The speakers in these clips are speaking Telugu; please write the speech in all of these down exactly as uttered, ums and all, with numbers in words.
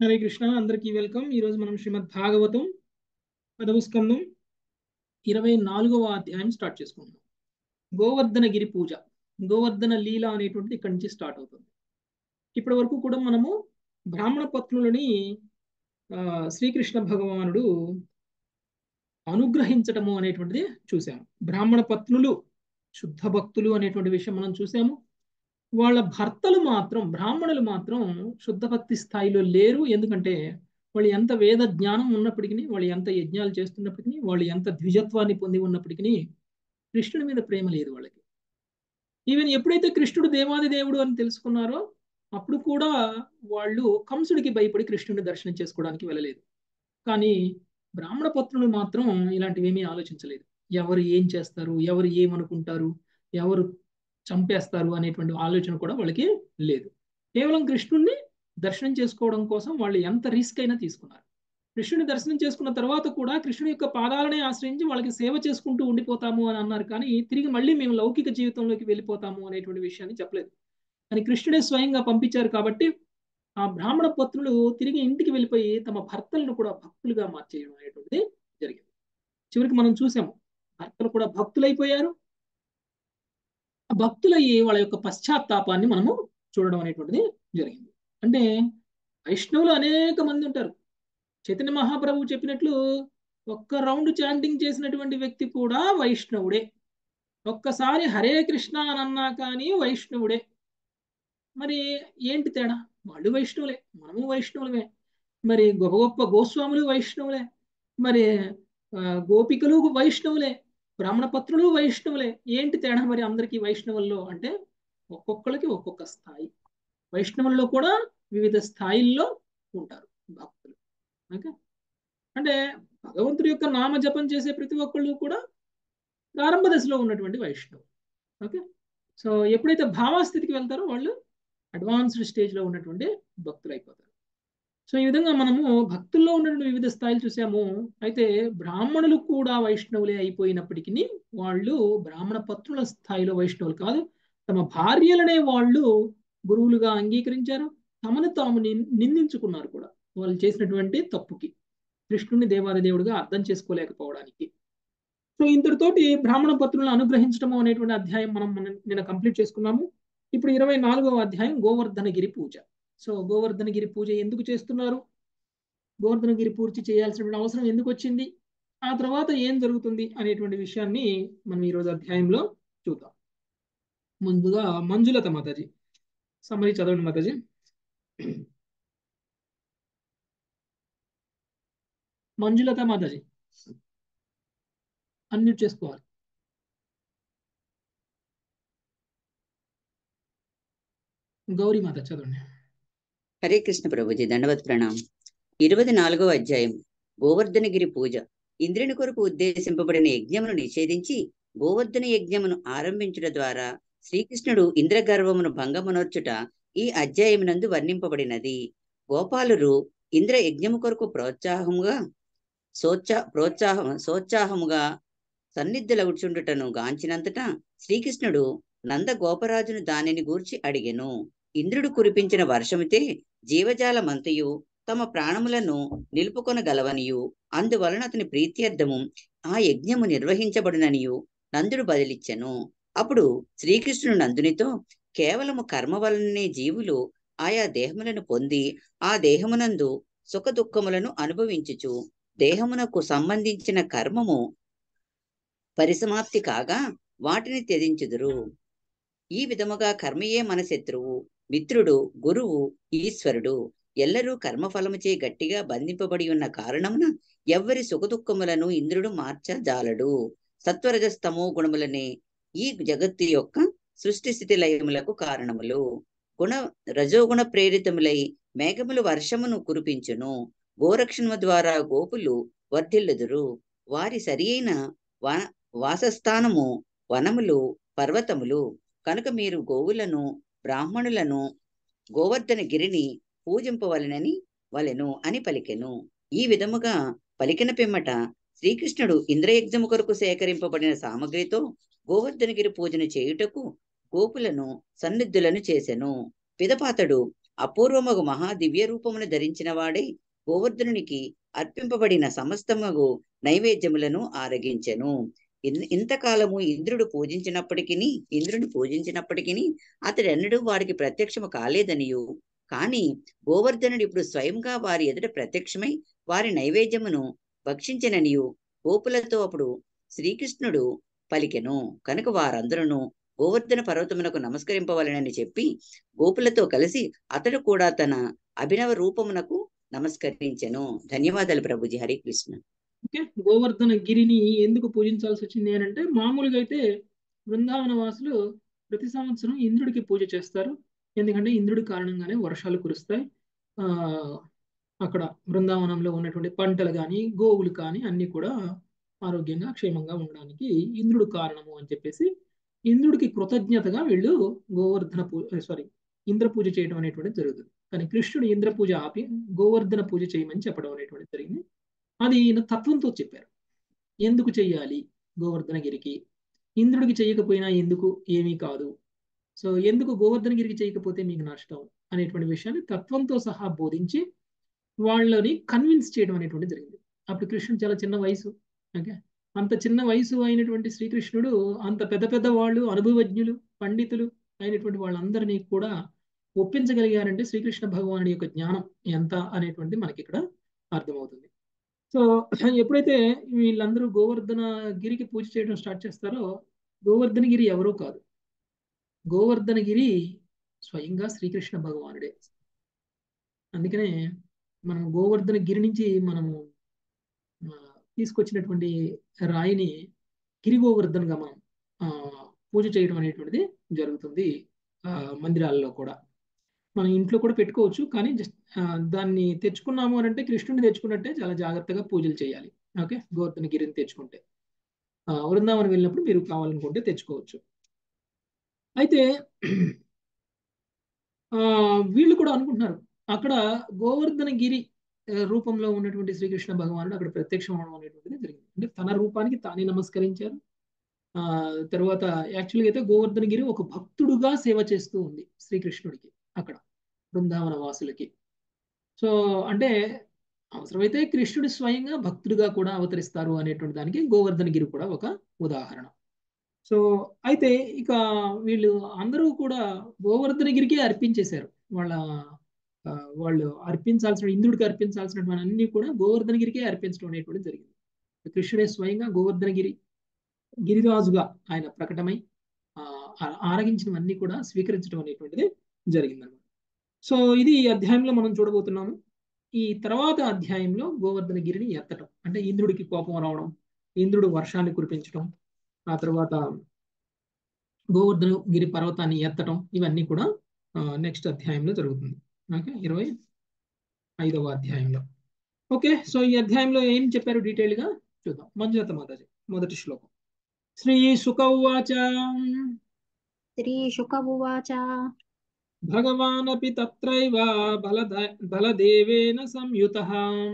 హరే కృష్ణ, అందరికీ వెల్కమ్. ఈరోజు మనం శ్రీమద్ భాగవతం పదవ స్కందం ఇరవై నాలుగవ అధ్యాయం స్టార్ట్ చేసుకుంటాం. గోవర్ధనగిరి పూజ, గోవర్ధన లీల అనేటువంటిది ఇక్కడి నుంచి స్టార్ట్ అవుతుంది. ఇప్పటి వరకు కూడా మనము బ్రాహ్మణ పత్నులని ఆ, శ్రీకృష్ణ భగవానుడు అనుగ్రహించటము అనేటువంటిది చూసాము. బ్రాహ్మణ పత్నులు శుద్ధ భక్తులు అనేటువంటి విషయం మనం చూసాము. వాళ్ళ భర్తలు మాత్రం, బ్రాహ్మణులు మాత్రం శుద్ధ భక్తి స్థాయిలో లేరు. ఎందుకంటే వాళ్ళు ఎంత వేద జ్ఞానం ఉన్నప్పటికీ, వాళ్ళు ఎంత యజ్ఞాలు చేస్తున్నప్పటికీ, వాళ్ళు ఎంత ద్విజత్వాన్ని పొంది ఉన్నప్పటికీ కృష్ణుడి మీద ప్రేమ లేదు వాళ్ళకి. ఈవెన్ ఎప్పుడైతే కృష్ణుడు దేవాది దేవుడు అని తెలుసుకున్నారో అప్పుడు కూడా వాళ్ళు కంసుడికి భయపడి కృష్ణుడిని దర్శనం చేసుకోవడానికి వెళ్ళలేదు. కానీ బ్రాహ్మణ పత్నులు మాత్రం ఇలాంటివి ఏమీ ఆలోచించలేదు. ఎవరు ఏం చేస్తారు, ఎవరు ఏమనుకుంటారు, ఎవరు చంపేస్తారు అనేటువంటి ఆలోచన కూడా వాళ్ళకి లేదు. కేవలం కృష్ణుడిని దర్శనం చేసుకోవడం కోసం వాళ్ళు ఎంత రిస్క్ అయినా తీసుకున్నారు. కృష్ణుని దర్శనం చేసుకున్న తర్వాత కూడా కృష్ణుని యొక్క పాదాలనే ఆశ్రయించి వాళ్ళకి సేవ చేసుకుంటూ ఉండిపోతాము అని అన్నారు. కానీ తిరిగి మళ్ళీ మేము లౌకిక జీవితంలోకి వెళ్ళిపోతాము అనేటువంటి విషయాన్ని చెప్పలేదు. కానీ కృష్ణుడే స్వయంగా పంపించారు కాబట్టి ఆ బ్రాహ్మణ పత్నులు తిరిగి ఇంటికి వెళ్ళిపోయి తమ భర్తలను కూడా భక్తులుగా మార్చేయడం అనేటువంటిది జరిగింది. చివరికి మనం చూసాము, భర్తలు కూడా భక్తులైపోయారు. భక్తులయ్యి వాళ్ళ యొక్క పశ్చాత్తాపాన్ని మనము చూడడం అనేటువంటిది జరిగింది. అంటే వైష్ణవులు అనేక మంది ఉంటారు. చైతన్య మహాప్రభువు చెప్పినట్లు ఒక్క రౌండ్ చాంటింగ్ చేసినటువంటి వ్యక్తి కూడా వైష్ణవుడే. ఒక్కసారి హరే కృష్ణ అని అన్నా కానీ వైష్ణవుడే. మరి ఏంటి తేడా? వాళ్ళు వైష్ణవులే, మనము వైష్ణవులమే. మరి గొప్ప గొప్ప గోస్వాములు వైష్ణవులే, మరి గోపికలు వైష్ణవులే, బ్రాహ్మణ పత్రులు వైష్ణవులే. ఏంటి తేడా మరి అందరికీ వైష్ణవుల్లో అంటే? ఒక్కొక్కరికి ఒక్కొక్క స్థాయి. వైష్ణవుల్లో కూడా వివిధ స్థాయిల్లో ఉంటారు భక్తులు. ఓకే, అంటే భగవంతుడి యొక్క నామ జపం చేసే ప్రతి ఒక్కళ్ళు కూడా ప్రారంభ దశలో ఉన్నటువంటి వైష్ణవులు. ఓకే, సో ఎప్పుడైతే భావాస్థితికి వెళ్తారో వాళ్ళు అడ్వాన్స్డ్ స్టేజ్లో ఉన్నటువంటి భక్తులు అయిపోతారు. సో ఈ విధంగా మనము భక్తుల్లో ఉన్నటువంటి వివిధ స్థాయిలు చూసాము. అయితే బ్రాహ్మణులు కూడా వైష్ణవులే అయిపోయినప్పటికీ వాళ్ళు బ్రాహ్మణ పత్రుల స్థాయిలో వైష్ణవులు కాదు. తమ భార్యలనే వాళ్ళు గురువులుగా అంగీకరించారు. తమను తాము నిందించుకున్నారు కూడా వాళ్ళు చేసినటువంటి తప్పుకి, కృష్ణుని దేవాది దేవుడిగా అర్థం చేసుకోలేకపోవడానికి. సో ఇంతటితోటి బ్రాహ్మణ పత్రులను అనుగ్రహించడం అనేటువంటి అధ్యాయం మనం నిన్న కంప్లీట్ చేసుకున్నాము. ఇప్పుడు ఇరవై నాలుగవ అధ్యాయం గోవర్ధనగిరి పూజ. సో గోవర్ధనగిరి పూజ ఎందుకు చేస్తున్నారు, గోవర్ధనగిరి పూర్తి చేయాల్సిన అవసరం ఎందుకు వచ్చింది, ఆ తర్వాత ఏం జరుగుతుంది అనేటువంటి విషయాన్ని మనం ఈరోజు అధ్యాయంలో చూద్దాం. ముందుగా మంజులత మాతాజీ సమ్మరి చదవండి మాతాజీ. మంజులత మాతాజీ అన్మ్యూట్ చేసుకోవాలి. గౌరీ మాత చదవండి. హరే కృష్ణ ప్రభుజీ, దండవత్ ప్రణాం. ఇరవై నాలుగవ అధ్యాయం గోవర్ధనగిరి పూజ. ఇంద్రుని కొరకు ఉద్దేశింపబడిన యజ్ఞమును నిషేధించి గోవర్ధన యజ్ఞమును ఆరంభించుట ద్వారా శ్రీకృష్ణుడు ఇంద్రగర్వమును భంగమునర్చుట ఈ అధ్యాయమునందు వర్ణింపబడినది. గోపాలురు ఇంద్ర యజ్ఞము కొరకు ప్రోత్సాహముగా సోత్సా ప్రోత్సాహం సోత్సాహముగా సన్నిధులవుచుండుటను గాంచినంతటా శ్రీకృష్ణుడు నంద గోపరాజును దానిని గూర్చి అడిగెను. ఇంద్రుడు కురిపించిన వర్షమితే జీవజాలమంతయు తమ ప్రాణములను నిలుపుకొనగలవనియు, అందువలన అతని ప్రీత్యర్థము ఆ యజ్ఞము నిర్వహించబడుననియు నందుడు బదిలిచ్చెను. అప్పుడు శ్రీకృష్ణుడు నందునితో, కేవలము కర్మ వలననే జీవులు ఆయా దేహములను పొంది ఆ దేహమునందు సుఖ దుఃఖములను అనుభవించుచు దేహమునకు సంబంధించిన కర్మము పరిసమాప్తి కాగా వాటిని త్యజించుదురు. ఈ విధముగా కర్మయే మన శత్రువు, మిత్రుడు, గురువు, ఈశ్వరుడు. ఎల్లరూ కర్మఫలముచే గట్టిగా బంధింపబడి ఉన్న కారణమున ఎవ్వరి సుఖదుఖములను ఇంద్రుడు మార్చజాలడు. సత్వరజస్తమో గుణములనే ఈ జగత్తు యొక్క సృష్టి స్థితి లయములకు కారణములు. గుణ రజోగుణ ప్రేరితములై మేఘములు వర్షమును కురిపించును. గోరక్షణము ద్వారా గోపులు వర్ధిల్లుదురు. వారి సరి అయిన వా వాసస్థానము వనములు, పర్వతములు. కనుక మీరు గోవులను, బ్రాహ్మణులను, గోవర్ధన గిరిని పూజింపవలెనని వలెను అని పలికెను. ఈ విధముగా పలికిన పిమ్మట శ్రీకృష్ణుడు ఇంద్రయజ్ఞము కొరకు సేకరింపబడిన సామగ్రితో గోవర్ధనగిరి పూజను చేయుటకు గోపులను సన్నిధులను చేసెను. పిదపాతడు అపూర్వమగు మహా దివ్య రూపమును ధరించిన వాడై గోవర్ధనునికి అర్పింపబడిన సమస్తమగు నైవేద్యములను ఆరగించెను. ఇన్- ఇంతకాలము ఇంద్రుడు పూజించినప్పటికీ ఇంద్రుని పూజించినప్పటికీ అతడెన్నడూ వారికి ప్రత్యక్షము కాలేదనియు, కాని గోవర్ధనుడు ఇప్పుడు స్వయంగా వారి ఎదుట ప్రత్యక్షమై వారి నైవేద్యమును భక్షించెననియు గోపులతో అప్పుడు శ్రీకృష్ణుడు పలికెను. కనుక వారందరూ గోవర్ధన పర్వతమునకు నమస్కరింపవలెనని చెప్పి గోపులతో కలిసి అతడు కూడా తన అభినవ రూపమునకు నమస్కరించెను. ధన్యవాదాలు ప్రభుజీ. హరి కృష్ణ. ఓకే, గోవర్ధన గిరిని ఎందుకు పూజించాల్సి వచ్చింది అని అంటే, మామూలుగా అయితే బృందావన వాసులు ప్రతి సంవత్సరం ఇంద్రుడికి పూజ చేస్తారు. ఎందుకంటే ఇంద్రుడి కారణంగానే వర్షాలు కురుస్తాయి. ఆ అక్కడ బృందావనంలో ఉన్నటువంటి పంటలు కానీ గోవులు కానీ అన్ని కూడా ఆరోగ్యంగా క్షేమంగా ఉండడానికి ఇంద్రుడు కారణము అని చెప్పేసి ఇంద్రుడికి కృతజ్ఞతగా వీళ్ళు గోవర్ధన పూజ సారీ ఇంద్ర పూజ చేయడం అనేటువంటిది జరుగుతుంది. కానీ కృష్ణుడు ఇంద్ర పూజ ఆపి గోవర్ధన పూజ చేయమని చెప్పడం అనేటువంటిది జరిగింది. అది ఈయన తత్వంతో చెప్పారు. ఎందుకు చెయ్యాలి గోవర్ధనగిరికి, ఇంద్రుడికి చేయకపోయినా ఎందుకు ఏమీ కాదు, సో ఎందుకు గోవర్ధనగిరికి చేయకపోతే మీకు నష్టం అనేటువంటి విషయాన్ని తత్వంతో సహా బోధించి వాళ్ళని కన్విన్స్ చేయడం అనేటువంటి జరిగింది. అప్పుడు కృష్ణుడు చాలా చిన్న వయసు. ఓకే, అంత చిన్న వయసు అయినటువంటి శ్రీకృష్ణుడు అంత పెద్ద పెద్ద వాళ్ళు, అనుభవజ్ఞులు, పండితులు అయినటువంటి వాళ్ళందరినీ కూడా ఒప్పించగలిగారంటే శ్రీకృష్ణ భగవానుడి యొక్క జ్ఞానం ఎంత అనేటువంటిది మనకి ఇక్కడ అర్థమవుతుంది. సో ఎప్పుడైతే వీళ్ళందరూ గోవర్ధన గిరికి పూజ చేయడం స్టార్ట్ చేస్తారో, గోవర్ధనగిరి ఎవరో కాదు, గోవర్ధనగిరి స్వయంగా శ్రీకృష్ణ భగవానుడే. అందుకనే మనం గోవర్ధన గిరి నుంచి మనము తీసుకొచ్చినటువంటి రాయిని గిరి గోవర్ధన్గా మనం పూజ చేయడం అనేటువంటిది జరుగుతుంది. మందిరాల్లో కూడా మనం ఇంట్లో కూడా పెట్టుకోవచ్చు, కానీ జస్ట్ దాన్ని తెచ్చుకున్నాము అని అంటే కృష్ణుడిని తెచ్చుకున్నట్టే చాలా జాగ్రత్తగా పూజలు చేయాలి. ఓకే, గోవర్ధన గిరిని తెచ్చుకుంటే వృందావనం వెళ్ళినప్పుడు మీరు కావాలనుకుంటే తెచ్చుకోవచ్చు. అయితే వీళ్ళు కూడా అనుకుంటున్నారు అక్కడ గోవర్ధన గిరి రూపంలో ఉన్నటువంటి శ్రీకృష్ణ భగవానుడు అక్కడ ప్రత్యక్షం అవడం అనేటువంటిది జరిగింది. అంటే తన రూపానికి తానే నమస్కరించారు. ఆ తర్వాత యాక్చువల్గా అయితే గోవర్ధన గిరి ఒక భక్తుడుగా సేవ చేస్తూ ఉంది శ్రీకృష్ణుడికి అక్కడ బృందావన వాసులకి. సో అంటే అవసరమైతే కృష్ణుడు స్వయంగా భక్తుడిగా కూడా అవతరిస్తారు అనేటువంటి దానికి గోవర్ధన గిరి కూడా ఒక ఉదాహరణ. సో అయితే ఇక వీళ్ళు అందరూ కూడా గోవర్ధన గిరికే అర్పించేశారు. వాళ్ళ వాళ్ళు అర్పించాల్సిన ఇంద్రుడికి అర్పించాల్సినటువంటి అన్ని కూడా గోవర్ధన గిరికే అర్పించడం అనేటువంటి జరిగింది. కృష్ణుడే స్వయంగా గోవర్ధన గిరి గిరిరాజుగా ఆయన ప్రకటమై ఆ ఆరగించినవన్నీ కూడా స్వీకరించడం అనేటువంటిది జరిగిందన్నమాట. సో ఇది ఈ అధ్యాయంలో మనం చూడబోతున్నాము. ఈ తర్వాత అధ్యాయంలో గోవర్ధన గిరిని ఎత్తడం అంటే ఇంద్రుడికి కోపం రావడం, ఇంద్రుడు వర్షాన్ని కురిపించడం, ఆ తర్వాత గోవర్ధన గిరి పర్వతాన్ని ఎత్తడం, ఇవన్నీ కూడా నెక్స్ట్ అధ్యాయంలో జరుగుతుంది. ఓకే, ఇరవై ఐదవ అధ్యాయంలో. ఓకే, సో ఈ అధ్యాయంలో ఏం చెప్పారు డీటెయిల్ గా చూద్దాం. మంజులత మాతాజీ మొదటి శ్లోకం. శ్రీ శుక ఉవాచ శ్రీ శుక ఉవాచ భగవానపి తత్రైవ బలద బలదేవేన సంయుతః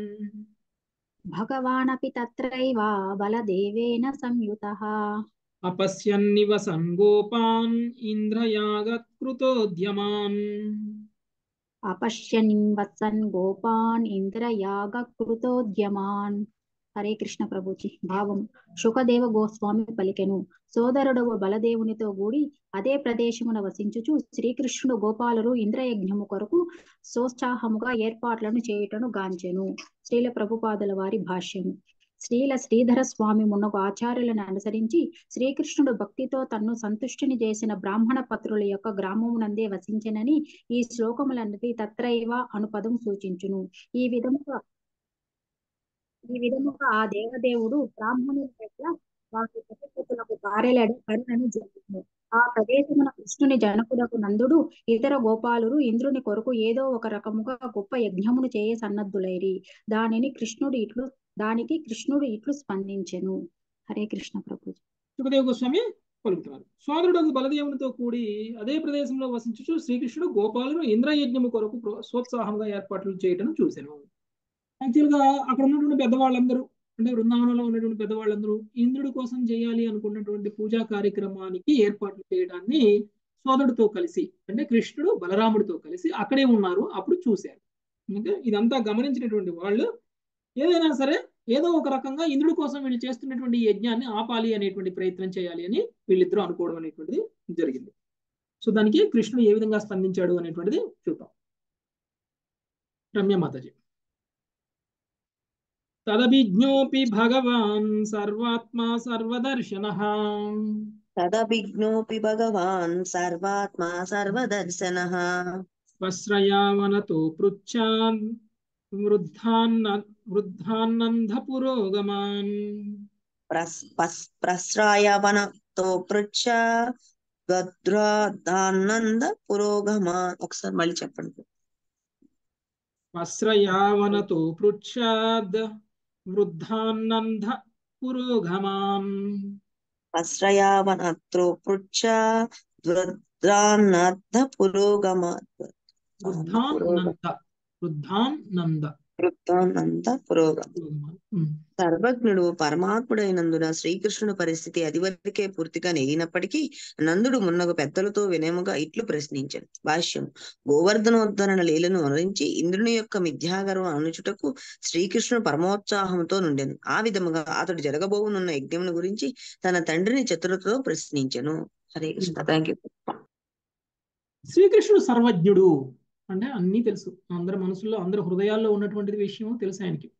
భగవానపి తత్రైవ బలదేవేన సంయుతః అపశ్యన్నివ సంగోపాన్ ఇంద్రయాగకృతోద్యమాన్ అపశ్యన్వత్సన్ గోపాన్ ఇంద్రయాగకృతోద్యమాన్. హరే కృష్ణ ప్రభుజీ. భావం: శుకదేవ గోస్వామి పలికెను. సోదరుడవు బలదేవునితో కూడి అదే ప్రదేశమున వసించుచు శ్రీకృష్ణుడు గోపాలురు ఇంద్రయజ్ఞము కొరకు సోత్సాహముగా ఏర్పాట్లను చేయుటను గాంచెను. శ్రీల ప్రభుపాదుల వారి భాష్యము. శ్రీల శ్రీధర స్వామి మున్నగు ఆచార్యులను అనుసరించి శ్రీకృష్ణుడు భక్తితో తన్ను సంతుష్టిని చేసిన బ్రాహ్మణ పత్రుల యొక్క గ్రామమునందే వసించెనని ఈ శ్లోకములన్నది తత్రైవ అను పదం సూచించును. ఈ విధముగా ఈ విధముగా ఆ దేవదేవుడు బ్రాహ్మణుల పట్ల వారి పతితులకు పారెలడ కరుణను జరిగింది. ఆ ప్రదేశమున కృష్ణుని జనకులకు నందుడు ఇతర గోపాలురు ఇంద్రుని కొరకు ఏదో ఒక రకముగా గొప్ప యజ్ఞమును చేయ సన్నద్ధులైరి. దానిని కృష్ణుడు ఇట్లు దానికి కృష్ణుడు ఇట్లు స్పందించెను. హరే కృష్ణ ప్రభు. శుకదేవ గోస్వామి పలుకుతున్నారు. సోదరుడు బలదేవునితో కూడి అదే ప్రదేశంలో వసించుచు శ్రీకృష్ణుడు గోపాలురు ఇంద్రయజ్ఞము కొరకు సోత్సాహంగా ఏర్పాట్లు చేయడం చూశాను. యాక్చువల్గా అక్కడ ఉన్నటువంటి పెద్దవాళ్ళందరూ అంటే బృందావనంలో ఉన్నటువంటి పెద్దవాళ్ళందరూ ఇంద్రుడి కోసం చేయాలి అనుకున్నటువంటి పూజా కార్యక్రమానికి ఏర్పాట్లు చేయడాన్ని సోదరుడితో కలిసి, అంటే కృష్ణుడు బలరాముడితో కలిసి అక్కడే ఉన్నారు, అప్పుడు చూశారు. అంటే ఇదంతా గమనించినటువంటి వాళ్ళు ఏదైనా సరే ఏదో ఒక రకంగా ఇంద్రుడి కోసం వీళ్ళు చేస్తున్నటువంటి ఈ యజ్ఞాన్ని ఆపాలి అనేటువంటి ప్రయత్నం చేయాలి అని వీళ్ళిద్దరూ అనుకోవడం అనేటువంటిది జరిగింది. సో దానికి కృష్ణుడు ఏ విధంగా స్పందించాడు అనేటువంటిది చూద్దాం. రమ్య మాతాజీ. తదభిజ్ఞోపి భగవాన్ సర్వాత్మా సర్వదర్శనః తదభిజ్ఞోపి భగవాన్ సర్వాత్మా సర్వదర్శనః స్వశ్రయావనతో పృచ్ఛాన్ వృద్ధాన్న వృద్ధాన్నంద పురోగమాన్ ప్రస్ పస్ ప్రశ్రాయవనతో పృచ్ఛ గద్రాదానంద పురోగమాన్. ఒకసారి మళ్ళీ చెప్పండి. స్వశ్రయావనతో పృచ్ఛాద్ వృద్ధాన్నంద పురోగమాన్ ఆశ్రయావనత్రో పృచ్ఛ వృద్ధాన్నర్థ పురోగమాన్. వృద్ధాన్నంద వృద్ధాన్నంద వృద్ధానంద పురోగమ. పురోగమాన్. ఉమ్. సర్వజ్ఞుడు పరమాత్ముడైనందున శ్రీకృష్ణుని పరిస్థితి అదివరకే పూర్తిగా నెగినప్పటికీ నందుడు మున్నగు పెద్దలతో వినయముగా ఇట్లు ప్రశ్నించాడు. భాష్యం. గోవర్ధనోద్ధరణ లీలను అనురించి ఇంద్రుని యొక్క మిథ్యాగర్వం అనుచుటకు శ్రీకృష్ణుడు పరమోత్సాహంతో నుండెను. ఆ విధముగా అతడు జరగబోనున్న యజ్ఞమును గురించి తన తండ్రిని చతురతతో ప్రశ్నించెను. హరే కృష్ణ. Thank you. శ్రీకృష్ణుడు సర్వజ్ఞుడు అంటే అన్నీ తెలుసు, అందరి మనసుల్లో అందరి హృదయాల్లో ఉన్నటువంటి విషయం తెలుసు ఆయనకి.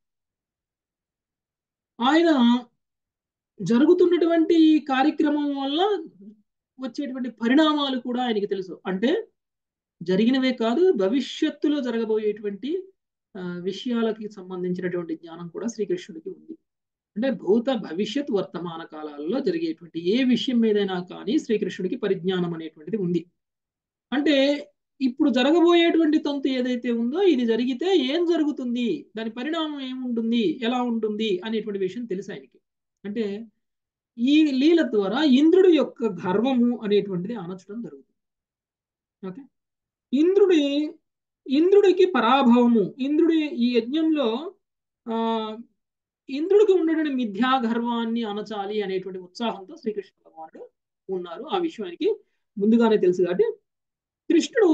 ఆయన జరుగుతున్నటువంటి ఈ కార్యక్రమం వల్ల వచ్చేటువంటి పరిణామాలు కూడా ఆయనకి తెలుసు. అంటే జరిగినవే కాదు, భవిష్యత్తులో జరగబోయేటువంటి ఆ, విషయాలకి సంబంధించినటువంటి జ్ఞానం కూడా శ్రీకృష్ణుడికి ఉంది. అంటే భూత భవిష్యత్ వర్తమాన కాలాల్లో జరిగేటువంటి ఏ విషయం మీదైనా కానీ శ్రీకృష్ణుడికి పరిజ్ఞానం అనేటువంటిది ఉంది. అంటే ఇప్పుడు జరగబోయేటువంటి తంతు ఏదైతే ఉందో ఇది జరిగితే ఏం జరుగుతుంది, దాని పరిణామం ఏముంటుంది, ఎలా ఉంటుంది అనేటువంటి విషయం తెలుసు ఆయనకి. అంటే ఈ లీల ద్వారా ఇంద్రుడి యొక్క గర్వము అనేటువంటిది అణచడం జరుగుతుంది. ఓకే, ఇంద్రుడి ఇంద్రుడికి పరాభవము, ఇంద్రుడి ఈ యజ్ఞంలో ఆ ఇంద్రుడికి ఉన్నటువంటి మిథ్యా గర్వాన్ని అణచాలి అనేటువంటి ఉత్సాహంతో శ్రీకృష్ణ భగవానుడు ఉన్నారు. ఆ విషయం ఆయనకి ముందుగానే తెలుసు కాబట్టి కృష్ణుడు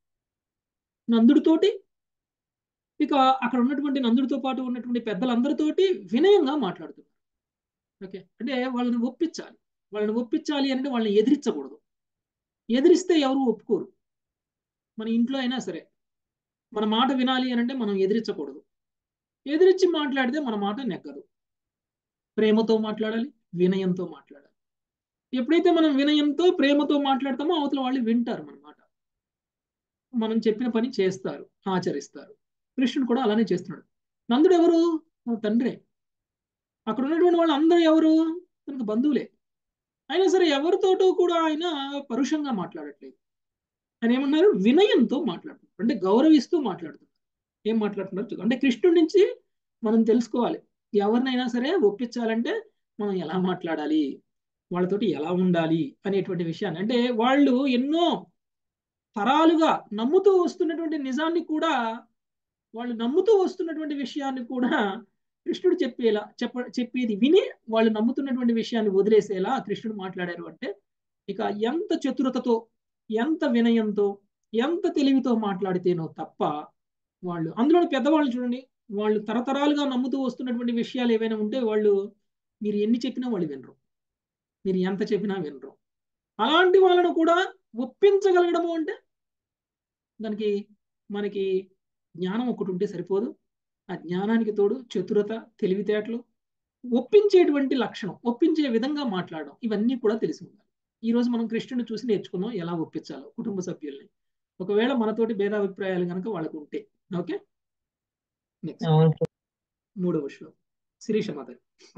నందుడితోటి, ఇక అక్కడ ఉన్నటువంటి నందుడితో పాటు ఉన్నటువంటి పెద్దలందరితోటి వినయంగా మాట్లాడుతున్నారు. ఓకే, అంటే వాళ్ళని ఒప్పించాలి. వాళ్ళని ఒప్పించాలి అంటే వాళ్ళని ఎదిరించకూడదు. ఎదిరిస్తే ఎవరు ఒప్పుకోరు. మన ఇంట్లో అయినా సరే మన మాట వినాలి అని అంటే మనం ఎదిరించకూడదు. ఎదిరించి మాట్లాడితే మన మాట నెగ్గదు. ప్రేమతో మాట్లాడాలి, వినయంతో మాట్లాడాలి. ఎప్పుడైతే మనం వినయంతో ప్రేమతో మాట్లాడతామో అవతల వాళ్ళు వింటారు మన మాట, మనం చెప్పిన పని చేస్తారు, ఆచరిస్తారు. కృష్ణుడు కూడా అలానే చేస్తున్నాడు. నందుడు ఎవరు? తండ్రే. అక్కడ ఉన్నటువంటి వాళ్ళు అందరూ ఎవరు? తనకు బంధువులే. అయినా సరే ఎవరితోటో కూడా ఆయన పరుషంగా మాట్లాడట్లేదు. ఆయన ఏమన్నారు? వినయంతో మాట్లాడుతున్నారు, అంటే గౌరవిస్తూ మాట్లాడుతున్నారు. ఏం మాట్లాడుతున్నారు అంటే కృష్ణుడి నుంచి మనం తెలుసుకోవాలి. ఎవరినైనా సరే ఒప్పించాలంటే మనం ఎలా మాట్లాడాలి, వాళ్ళతోటి ఎలా ఉండాలి అనేటువంటి విషయాన్ని. అంటే వాళ్ళు ఎన్నో తరాలుగా నమ్ముతూ వస్తున్నటువంటి నిజాన్ని కూడా, వాళ్ళు నమ్ముతూ వస్తున్నటువంటి విషయాన్ని కూడా కృష్ణుడు చెప్పేలా చెప్ప చెప్పేది విని వాళ్ళు నమ్ముతున్నటువంటి విషయాన్ని వదిలేసేలా కృష్ణుడు మాట్లాడారు. అంటే ఇక ఎంత చతురతతో, ఎంత వినయంతో, ఎంత తెలివితో మాట్లాడితేనో తప్ప వాళ్ళు, అందులో పెద్దవాళ్ళు చూడండి, వాళ్ళు తరతరాలుగా నమ్ముతూ వస్తున్నటువంటి విషయాలు ఏవైనా ఉంటే వాళ్ళు మీరు ఎన్ని చెప్పినా వాళ్ళు వినరు, మీరు ఎంత చెప్పినా వినరు. అలాంటి వాళ్ళను కూడా ఒప్పించగలగడము అంటే దానికి మనకి జ్ఞానం ఒకటి ఉంటే సరిపోదు. ఆ జ్ఞానానికి తోడు చతురత, తెలివితేటలు, ఒప్పించేటువంటి లక్షణం, ఒప్పించే విధంగా మాట్లాడడం, ఇవన్నీ కూడా తెలిసి ఉండాలి. ఈ రోజు మనం కృష్ణుని చూసి నేర్చుకుందాం ఎలా ఒప్పించాలో కుటుంబ సభ్యుల్ని, ఒకవేళ మనతోటి భేదాభిప్రాయాలు కనుక వాళ్ళకు ఉంటే. ఓకే, నెక్స్ట్ మూడవ శ్లోకం శిరీష మాత.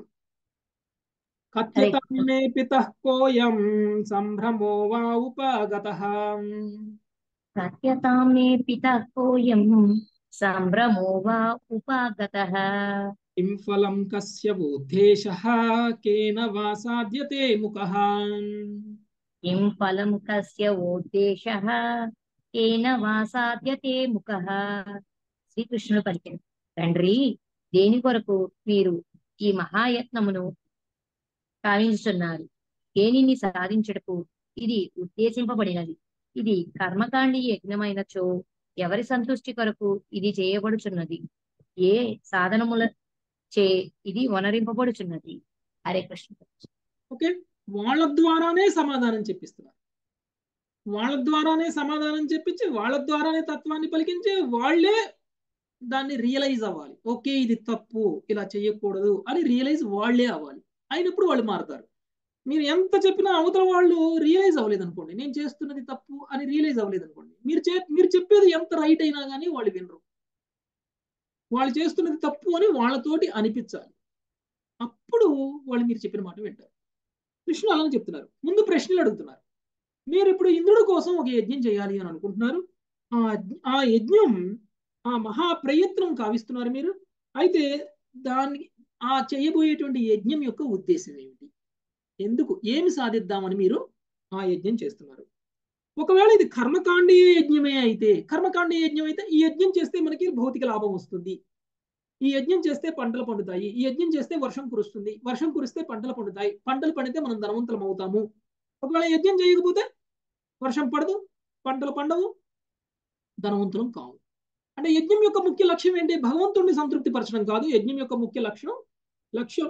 కథ్యతాం మే పితః కోయం సంభ్రమో వా ఉపాగతః కథ్యతాం మే పితః కోయం సంభ్రమో వా ఉపాగతః కిం ఫలం కస్య ఉద్దేశః కేన వా సాధ్యతే ముఖః కిం ఫలం కస్య ఉద్దేశః కేన వా సాధ్యతే ముఖః. శ్రీకృష్ణుడు పలికాడు, తండ్రి, దేని కొరకు మీరు ఈ మహాయత్నమును కావించుతున్నారు? దేనిని సాధించుటకు ఇది ఉద్దేశింపబడినది. ఇది కర్మకాండి యజ్ఞమైనచో ఎవరి సంతుష్టి కొరకు ఇది చేయబడుచున్నది, ఏ సాధనముల చే ఇది వనరింపబడుచున్నది. హరే కృష్ణ. ఓకే, వాళ్ళ ద్వారానే సమాధానం చెప్పిస్తున్నారు. వాళ్ళ ద్వారానే సమాధానం చెప్పించి వాళ్ళ ద్వారానే తత్వాన్ని పలికించి వాళ్ళే దాన్ని రియలైజ్ అవ్వాలి. ఓకే, ఇది తప్పు, ఇలా చేయకూడదు అని రియలైజ్ వాళ్ళే అవ్వాలి. అయినప్పుడు వాళ్ళు మారుతారు. మీరు ఎంత చెప్పినా అవతల వాళ్ళు రియలైజ్ అవ్వలేదు అనుకోండి, నేను చేస్తున్నది తప్పు అని రియలైజ్ అవ్వలేదు అనుకోండి, మీరు చే మీరు చెప్పేది ఎంత రైట్ అయినా కానీ వాళ్ళు వినరు. వాళ్ళు చేస్తున్నది తప్పు అని వాళ్ళతోటి అనిపించాలి, అప్పుడు వాళ్ళు మీరు చెప్పిన మాట వింటారు. కృష్ణుడు అలానే చెప్తున్నారు. ముందు ప్రశ్నలు అడుగుతున్నారు. మీరు ఇప్పుడు ఇంద్రుడి కోసం ఒక యజ్ఞం చేయాలి అని అనుకుంటున్నారు. ఆ ఆ యజ్ఞం ఆ మహా ప్రయత్నం కావిస్తున్నారు మీరు. అయితే దానికి ఆ చేయబోయేటువంటి యజ్ఞం యొక్క ఉద్దేశం ఏమిటి, ఎందుకు, ఏమి సాధిద్దామని మీరు ఆ యజ్ఞం చేస్తున్నారు? ఒకవేళ ఇది కర్మకాండీయ యజ్ఞమే అయితే, కర్మకాండీయ యజ్ఞం అయితే ఈ యజ్ఞం చేస్తే మనకి భౌతిక లాభం వస్తుంది, ఈ యజ్ఞం చేస్తే పంటలు పండుతాయి, ఈ యజ్ఞం చేస్తే వర్షం కురుస్తుంది, వర్షం కురిస్తే పంటలు పండుతాయి, పంటలు పండితే మనం ధనవంతులం అవుతాము. ఒకవేళ యజ్ఞం చేయకపోతే వర్షం పడదు, పంటలు పండవు, ధనవంతులం కావు. అంటే యజ్ఞం యొక్క ముఖ్య లక్ష్యం ఏంటి? భగవంతుడిని సంతృప్తి పరచడం కాదు. యజ్ఞం యొక్క ముఖ్య లక్ష్యం లక్ష్యం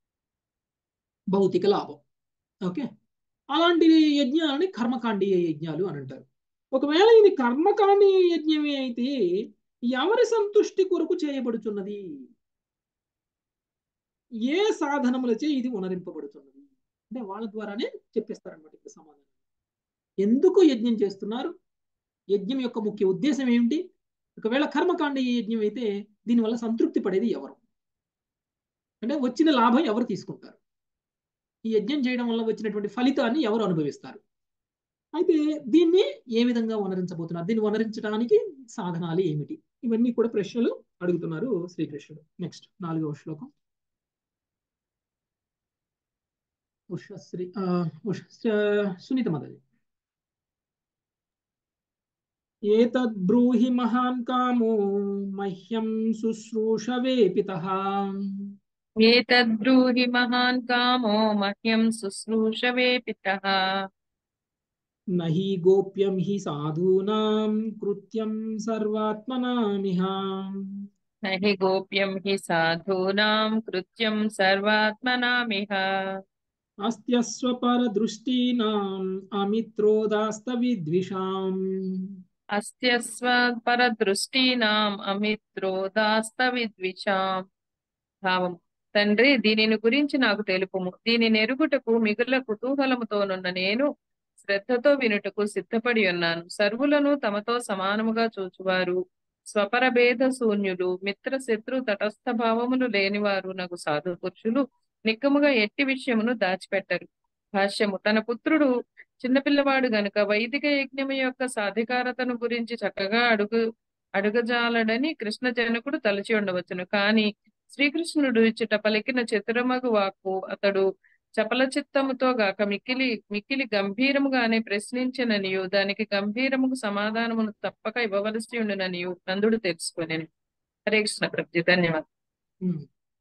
భౌతిక లాభం. ఓకే, అలాంటి యజ్ఞాలని కర్మకాండీయ యజ్ఞాలు అని అంటారు. ఒకవేళ ఇది కర్మకాండీయ యజ్ఞమే అయితే ఎవరి సంతుష్టి కొరకు చేయబడుతున్నది, ఏ సాధనములచే ఇది ఉనరింపబడుతున్నది అంటే వాళ్ళ ద్వారానే చెప్పేస్తారనమాట ఇక్కడ సమాధానం. ఎందుకు యజ్ఞం చేస్తున్నారు, యజ్ఞం యొక్క ముఖ్య ఉద్దేశం ఏమిటి, ఒకవేళ కర్మకాండీయ యజ్ఞం అయితే దీనివల్ల సంతృప్తి పడేది ఎవరు, అంటే వచ్చిన లాభం ఎవరు తీసుకుంటారు, ఈ యజ్ఞం చేయడం వల్ల వచ్చినటువంటి ఫలితాన్ని ఎవరు అనుభవిస్తారు, అయితే దీన్ని ఏ విధంగా వనరించబోతున్నారు, దీన్ని వనరించడానికి సాధనాలు ఏమిటి, ఇవన్నీ కూడా ప్రశ్నలు అడుగుతున్నారు శ్రీకృష్ణుడు. నెక్స్ట్ నాలుగవ శ్లోకం. ఉషశ్రీ సునీత మదరి. ఏతద్బ్రూహి మహాన్ కామో మహ్యం శుశ్రూషవే పితః. ఏతద్బ్రూహి మహాన్ కామో మహ్యం శుశ్రూషవే పితః. నహి గోప్యం హి సాధూనాం కృత్యం సర్వాత్మనామిహ. నహి గోప్యం హి సాధూనాం కృత్యం సర్వాత్మనామిహ. అస్త్యస్వ పరదృష్టీనాం అమిత్రోదాస్తవిద్విషాం. అస్త్యస్వ పరదృష్టీనాం అమిత్రోదాస్తవిద్విషాం. భావం: తండ్రి, దీనిని గురించి నాకు తెలుపుము. దీనిని ఎరుగుటకు మిగుల కుతూహలముతోనున్న నేను శ్రద్ధతో వినుటకు సిద్ధపడి ఉన్నాను. సర్వులను తమతో సమానముగా చూచువారు, స్వపరభేద శూన్యులు, మిత్ర శత్రు తటస్థ భావములు లేనివారు నగు సాధు పురుషులు నిక్కముగా ఎట్టి విషయమును దాచిపెట్టరు. భాష్యము: తన పుత్రుడు చిన్నపిల్లవాడు గనుక వైదిక యజ్ఞము యొక్క సాధికారతను గురించి చక్కగా అడుగు అడుగజాలడని కృష్ణ జనకుడు తలచి ఉండవచ్చును. కాని శ్రీకృష్ణుడు ఇచ్చట పలికిన చతురమగు వాక్కు అతడు చపల చిత్తముతో గాక మిక్కిలి మిక్కిలి గంభీరముగానే ప్రశ్నించననియు దానికి గంభీరముకు సమాధానమును తప్పక ఇవ్వవలసి ఉండుననియు నందుడు తెలుసుకొనెను. హరే కృష్ణ ప్రభుజీ, ధన్యవాదాలు.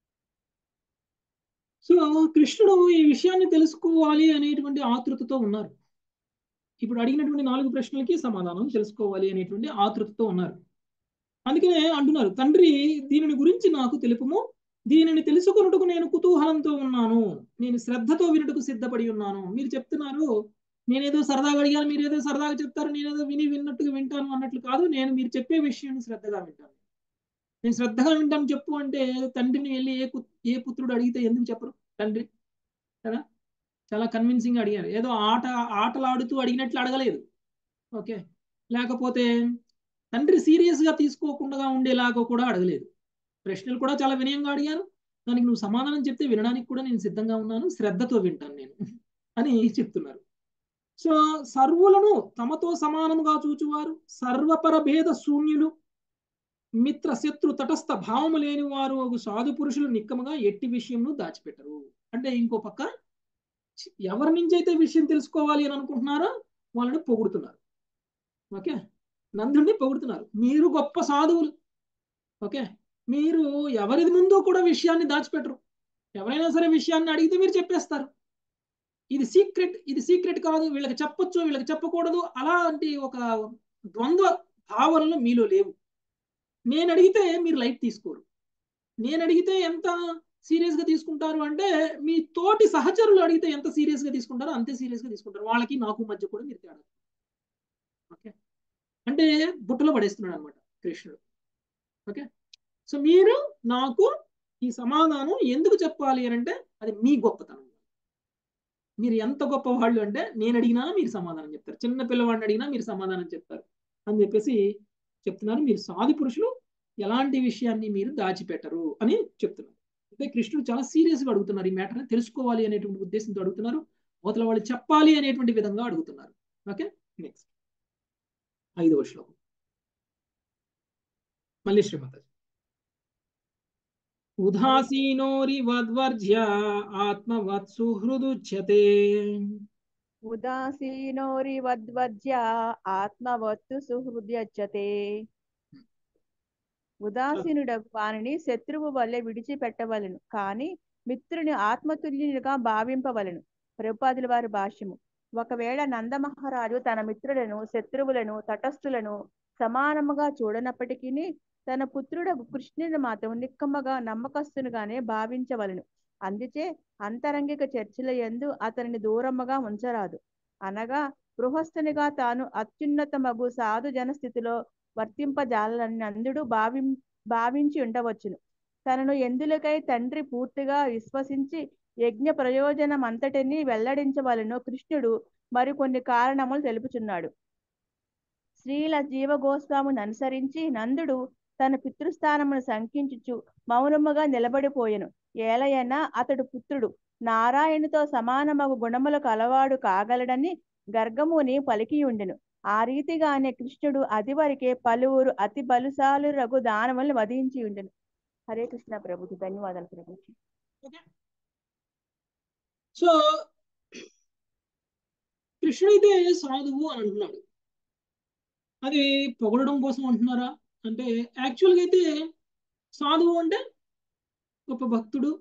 సో కృష్ణుడు ఈ విషయాన్ని తెలుసుకోవాలి అనేటువంటి ఆతృతతో ఉన్నారు. ఇప్పుడు అడిగినటువంటి నాలుగు ప్రశ్నలకి సమాధానం తెలుసుకోవాలి అనేటువంటి ఆతృతతో ఉన్నారు. అందుకనే అంటున్నారు, తండ్రి దీనిని గురించి నాకు తెలుపుము, దీనిని తెలుసుకొనుటకు నేను కుతూహలంతో ఉన్నాను, నేను శ్రద్ధతో వినుటకు సిద్ధపడి ఉన్నాను. మీరు చెప్తున్నారు నేనేదో సరదాగా అడిగాను, మీరు ఏదో సరదాగా చెప్తారు, నేనేదో విని విన్నట్టుగా వింటాను అన్నట్లు కాదు. నేను మీరు చెప్పే విషయాన్ని శ్రద్ధగా వింటాను. నేను శ్రద్ధగా వింటాను చెప్పు అంటే తండ్రిని వెళ్ళి ఏ ఏ పుత్రుడు అడిగితే ఎందుకు చెప్పరు తండ్రి కదా? చాలా కన్విన్సింగ్ అడిగారు. ఏదో ఆట ఆటలాడుతూ అడిగినట్లు అడగలేదు. ఓకే, లేకపోతే తండ్రి సీరియస్ గా తీసుకోకుండా ఉండేలాగా కూడా అడగలేదు. ప్రశ్నలు కూడా చాలా వినయంగా అడిగారు. దానికి నువ్వు సమాధానం చెప్తే వినడానికి కూడా నేను సిద్ధంగా ఉన్నాను, శ్రద్ధతో వింటాను నేను అని చెప్తున్నారు. సో సర్వులను తమతో సమానముగా చూచువారు, సర్వపర భేద శూన్యులు, మిత్ర శత్రు తటస్థ భావము లేని వారు ఒక సాధు పురుషులు నిక్కముగా ఎట్టి విషయంను దాచిపెట్టరు. అంటే ఇంకో పక్క ఎవరి నుంచి అయితే విషయం తెలుసుకోవాలి అని అనుకుంటున్నారో వాళ్ళని పొగుడుతున్నారు. ఓకే, నందుడిని పొగుడుతున్నారు, మీరు గొప్ప సాధువులు. ఓకే, మీరు ఎవరి ముందు కూడా విషయాన్ని దాచిపెట్టరు. ఎవరైనా సరే విషయాన్ని అడిగితే మీరు చెప్పేస్తారు. ఇది సీక్రెట్, ఇది సీక్రెట్ కాదు, వీళ్ళకి చెప్పొచ్చు, వీళ్ళకి చెప్పకూడదు, అలాంటి ఒక ద్వంద్వ భావనలు మీలో లేవు. నేను అడిగితే మీరు లైట్ తీసుకోరు. నేను అడిగితే ఎంత సీరియస్ గా తీసుకుంటారు అంటే, మీ తోటి సహచరులు అడిగితే ఎంత సీరియస్ గా తీసుకుంటారో అంతే సీరియస్ గా తీసుకుంటారు. వాళ్ళకి నాకు మధ్య కూడా మీరు తేడా. ఓకే, అంటే బుట్టలో పడేస్తున్నాడు అనమాట కృష్ణుడు. ఓకే, సో మీరు నాకు ఈ సమాధానం ఎందుకు చెప్పాలి అని అంటే, అది మీ గొప్పతనం. మీరు ఎంత గొప్ప వాళ్ళు అంటే, నేను అడిగినా మీరు సమాధానం చెప్తారు, చిన్న పిల్లవాడిని అడిగినా మీరు సమాధానం చెప్తారు అని చెప్పేసి చెప్తున్నారు. మీరు సాధు పురుషులు, ఎలాంటి విషయాన్ని మీరు దాచిపెట్టరు అని చెప్తున్నారు. అంటే కృష్ణుడు చాలా సీరియస్ గా అడుగుతున్నారు, ఈ మ్యాటర్ తెలుసుకోవాలి అనేటువంటి ఉద్దేశంతో అడుగుతున్నారు, అవతల వాళ్ళు చెప్పాలి అనేటువంటి విధంగా అడుగుతున్నారు. ఓకే, నెక్స్ట్ ఐదవ శ్లోకం మళ్ళీ శ్రీమతి. ఉదాసీనోరివద్వర్జ్య ఆత్మవత్సు హృదుచ్యతే. ఉదాసీనోరివద్వర్జ్య ఆత్మవత్తు సుహృద్యచ్చతే. ఉదాసీనుడకు వానిని శత్రువు వల్లే విడిచిపెట్టవలను, కాని మిత్రుని ఆత్మతుల్యునిగా భావింపవలను. ప్రభుపాదుల వారి భాష్యము. ఒకవేళ నందమహారాజు తన మిత్రులను, శత్రువులను, తటస్థులను సమానముగా చూడనప్పటికీ తన పుత్రుడు కృష్ణుని మాత్రం నిక్కమ్మగా నమ్మకస్తునిగానే భావించవలను. అందుచే అంతరంగిక చర్చల యందు అతనిని దూరముగా ఉంచరాదు. అనగా గృహస్థునిగా తాను అత్యున్నతమగు సాధు జనస్థితిలో వర్తింపజాలని నందుడు భావి భావించి ఉండవచ్చును. తనను ఎందులకై తండ్రి పూర్తిగా విశ్వసించి యజ్ఞ ప్రయోజనం అంతటిని వెల్లడించవలను కృష్ణుడు మరికొన్ని కారణములు తెలుపుచున్నాడు. శ్రీల జీవగోస్వామిని అనుసరించి నందుడు తన పితృస్థానమును శంకించుచు మౌనముగా నిలబడిపోయెను. ఏలయన అతడు పుత్రుడు నారాయణుతో సమానమగు గుణములకు అలవాడు కాగలడని గర్గముని పలికియుండెను. ఆ రీతిగానే కృష్ణుడు అదివరకే పలువురు అతి బలుశాలు రఘు దానములను వధించి ఉండెను. హరే కృష్ణ ప్రభుజీ. ధన్యవాదాలు ప్రభుజీ. సో కృష్ణుడైతే సాధువు అని అంటున్నాడు, అది పొగడడం కోసం అంటున్నారా అంటే, యాక్చువల్గా అయితే సాధువు అంటే గొప్ప భక్తుడు,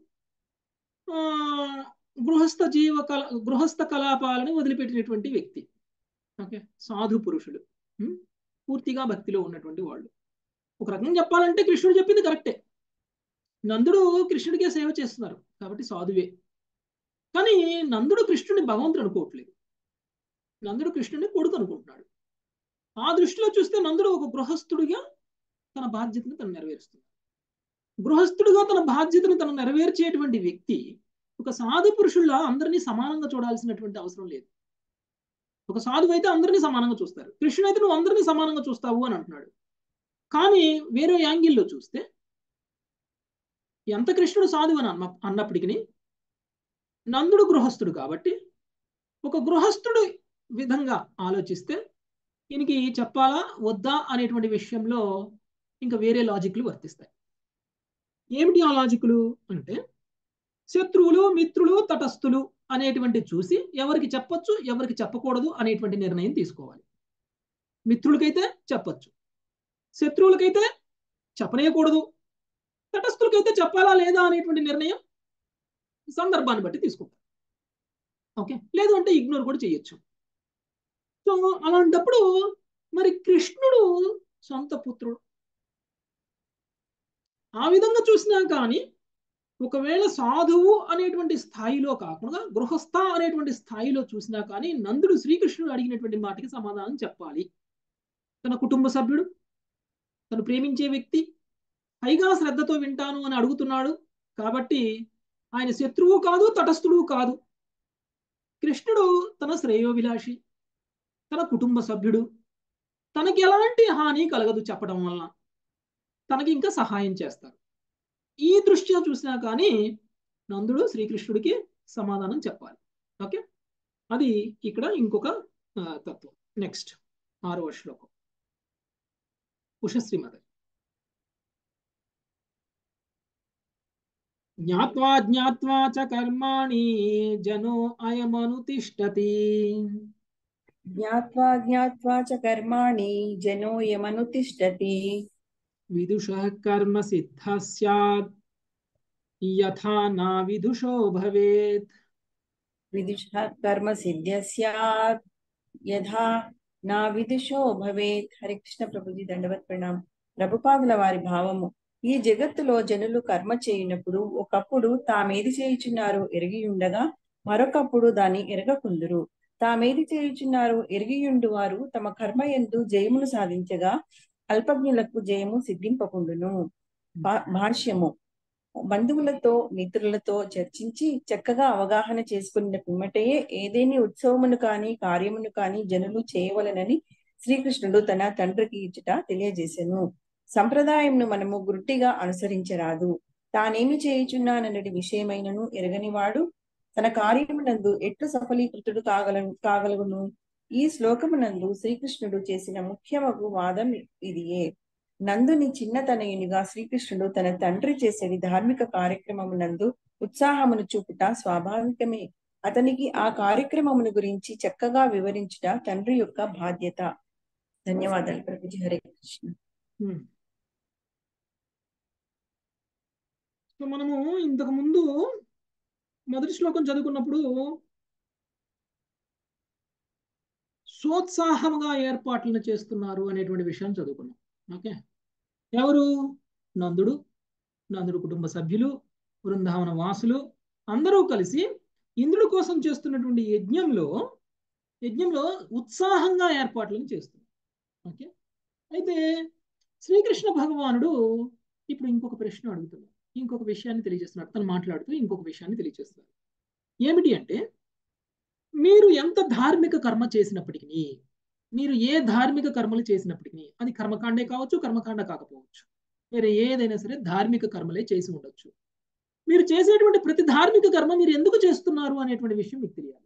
గృహస్థ జీవ కళ గృహస్థ కలాపాలను వదిలిపెట్టినటువంటి వ్యక్తి. ఓకే, సాధు పురుషుడు పూర్తిగా భక్తిలో ఉన్నటువంటి వాళ్ళు. ఒక రకంగా చెప్పాలంటే కృష్ణుడు చెప్పింది కరెక్టే, నందుడు కృష్ణుడికే సేవ చేస్తున్నారు కాబట్టి సాధువే. కానీ నందుడు కృష్ణుడిని భగవంతుడు అనుకోవట్లేదు, నందుడు కృష్ణుడిని కొడుకు అనుకుంటున్నాడు. ఆ దృష్టిలో చూస్తే నందుడు ఒక గృహస్థుడిగా తన బాధ్యతను తను నెరవేరుస్తున్నాడు. గృహస్థుడిగా తన బాధ్యతను తను నెరవేర్చేటువంటి వ్యక్తి ఒక సాధు పురుషుల్లా అందరినీ సమానంగా చూడాల్సినటువంటి అవసరం లేదు. ఒక సాధువు అయితే అందరినీ సమానంగా చూస్తారు, కృష్ణుడు అయితే నువ్వు అందరినీ సమానంగా చూస్తావు అని అంటున్నాడు. కానీ వేరే యాంగిల్లో చూస్తే ఎంత కృష్ణుడు సాధువు అని అన్న అన్నప్పటికీ నందుడు గృహస్థుడు కాబట్టి ఒక గృహస్థుడు విధంగా ఆలోచిస్తే ఈయనకి చెప్పాలా వద్దా అనేటువంటి విషయంలో ఇంకా వేరే లాజిక్లు వర్తిస్తాయి. ఏమిటి ఆ లాజిక్లు అంటే, శత్రువులు, మిత్రులు, తటస్థులు అనేటువంటి చూసి ఎవరికి చెప్పొచ్చు, ఎవరికి చెప్పకూడదు అనేటువంటి నిర్ణయం తీసుకోవాలి. మిత్రులకైతే చెప్పొచ్చు, శత్రువులకైతే చెప్పనేయకూడదు, తటస్థులకైతే చెప్పాలా లేదా అనేటువంటి నిర్ణయం సందర్భాన్ని బట్టి తీసుకుంటారు. ఓకే, లేదు అంటే ఇగ్నోర్ కూడా చేయొచ్చు. సో అలాంటప్పుడు మరి కృష్ణుడు సొంత పుత్రుడు, ఆ విధంగా చూసినా కానీ ఒకవేళ సాధువు అనేటువంటి స్థాయిలో కాకుండా గృహస్థ అనేటువంటి స్థాయిలో చూసినా కానీ నందుడు శ్రీకృష్ణుడు అడిగినటువంటి మాటకి సమాధానం చెప్పాలి. తన కుటుంబ సభ్యుడు, తను ప్రేమించే వ్యక్తి, పైగా శ్రద్ధతో వింటాను అని అడుగుతున్నాడు కాబట్టి ఆయన శత్రువు కాదు, తటస్థుడు కాదు. కృష్ణుడు తన శ్రేయోభిలాషి, తన కుటుంబ సభ్యుడు, తనకి ఎలాంటి హాని కలగదు చెప్పడం వల్ల, తనకి ఇంకా సహాయం చేస్తారు. ఈ దృష్ట్యా చూసినా కానీ నందుడు శ్రీకృష్ణుడికి సమాధానం చెప్పాలి. ఓకే, అది ఇక్కడ ఇంకొక తత్వం. నెక్స్ట్ ఆరవ శ్లోకం ఉషశ్రీమతి. జ్ఞాత్వా జ్ఞాత్వా చ కర్మాణి జనో అయమనుతిష్టతి. జ్ఞాత్వా జ్ఞాత్వా చ కర్మాణి జనో యమనుతిష్టతి. విదుషః కర్మ సిద్ధః స్యాత్ యథా నా విదుషో భవేత్. విదుష కర్మ సిద్ధ్య స్యాత్ యథా నా విదుషో భవేత్. హరే కృష్ణ ప్రభుజీ, దండవత్ ప్రణామ్. ప్రభుపాదుల వారి భావము: ఈ జగత్తులో జనులు కర్మ చేయునప్పుడు ఒకప్పుడు తామేది చేయుచున్నారో ఎరిగి ఉండగా మరొకప్పుడు దాన్ని ఎరగకుందురు. తామేది చేయుచున్నారో ఎరిగియుండు వారు తమ కర్మ యందు జయమును సాధించగా అల్పజ్ఞులకు జయము సిద్ధింపకుండును. భా- భాష్యము: బంధువులతో మిత్రులతో చర్చించి చక్కగా అవగాహన చేసుకున్న పిమ్మటయే ఏదేని ఉత్సవమును కాని కార్యమును కాని జనులు చేయవలనని శ్రీకృష్ణుడు తన తండ్రికి ఇచ్చుట తెలియజేసెను. సంప్రదాయంను మనము గుర్తిగా అనుసరించరాదు. తానేమి చేయుచున్నానన్నటి విషయమైనను ఎరగనివాడు తన కార్యమునందు ఎట్లు సఫలీకృతుడు కాగల కాగలగును. ఈ శ్లోకమునందు శ్రీకృష్ణుడు చేసిన ముఖ్యమగు వాదం ఇదియే. నందుని చిన్నతనయునిగా శ్రీకృష్ణుడు తన తండ్రి చేసేది ధార్మిక కార్యక్రమమునందు ఉత్సాహమును చూపుట స్వాభావికమే. అతనికి ఆ కార్యక్రమమును గురించి చక్కగా వివరించుట తండ్రి యొక్క బాధ్యత. ధన్యవాదాలు ప్రభుజీ. హరే కృష్ణ. ఉమ్. సో మనము ఇంతకు ముందు మొదటి శ్లోకం చదువుకున్నప్పుడు సోత్సాహముగా ఏర్పాట్లను చేస్తున్నారు అనేటువంటి విషయం చదువుకున్నాం. ఓకే, ఎవరు? నందుడు, నందుడు కుటుంబ సభ్యులు, బృందావన వాసులు అందరూ కలిసి ఇంద్రుడి కోసం చేస్తున్నటువంటి యజ్ఞంలో యజ్ఞంలో ఉత్సాహంగా ఏర్పాట్లను చేస్తున్నారు. ఓకే, అయితే శ్రీకృష్ణ భగవానుడు ఇప్పుడు ఇంకొక ప్రశ్న అడుగుతున్నాడు, ఇంకొక విషయాన్ని తెలియజేస్తున్నాడు. తను మాట్లాడుతూ ఇంకొక విషయాన్ని తెలియజేస్తున్నారు. ఏమిటి అంటే, మీరు ఎంత ధార్మిక కర్మ చేసినప్పటికీ, మీరు ఏ ధార్మిక కర్మలు చేసినప్పటికీ, అది కర్మకాండే కావచ్చు, కర్మకాండ కాకపోవచ్చు, వేరే ఏదైనా సరే ధార్మిక కర్మలే చేసి ఉండొచ్చు. మీరు చేసేటువంటి ప్రతి ధార్మిక కర్మ మీరు ఎందుకు చేస్తున్నారు అనేటువంటి విషయం మీకు తెలియాలి.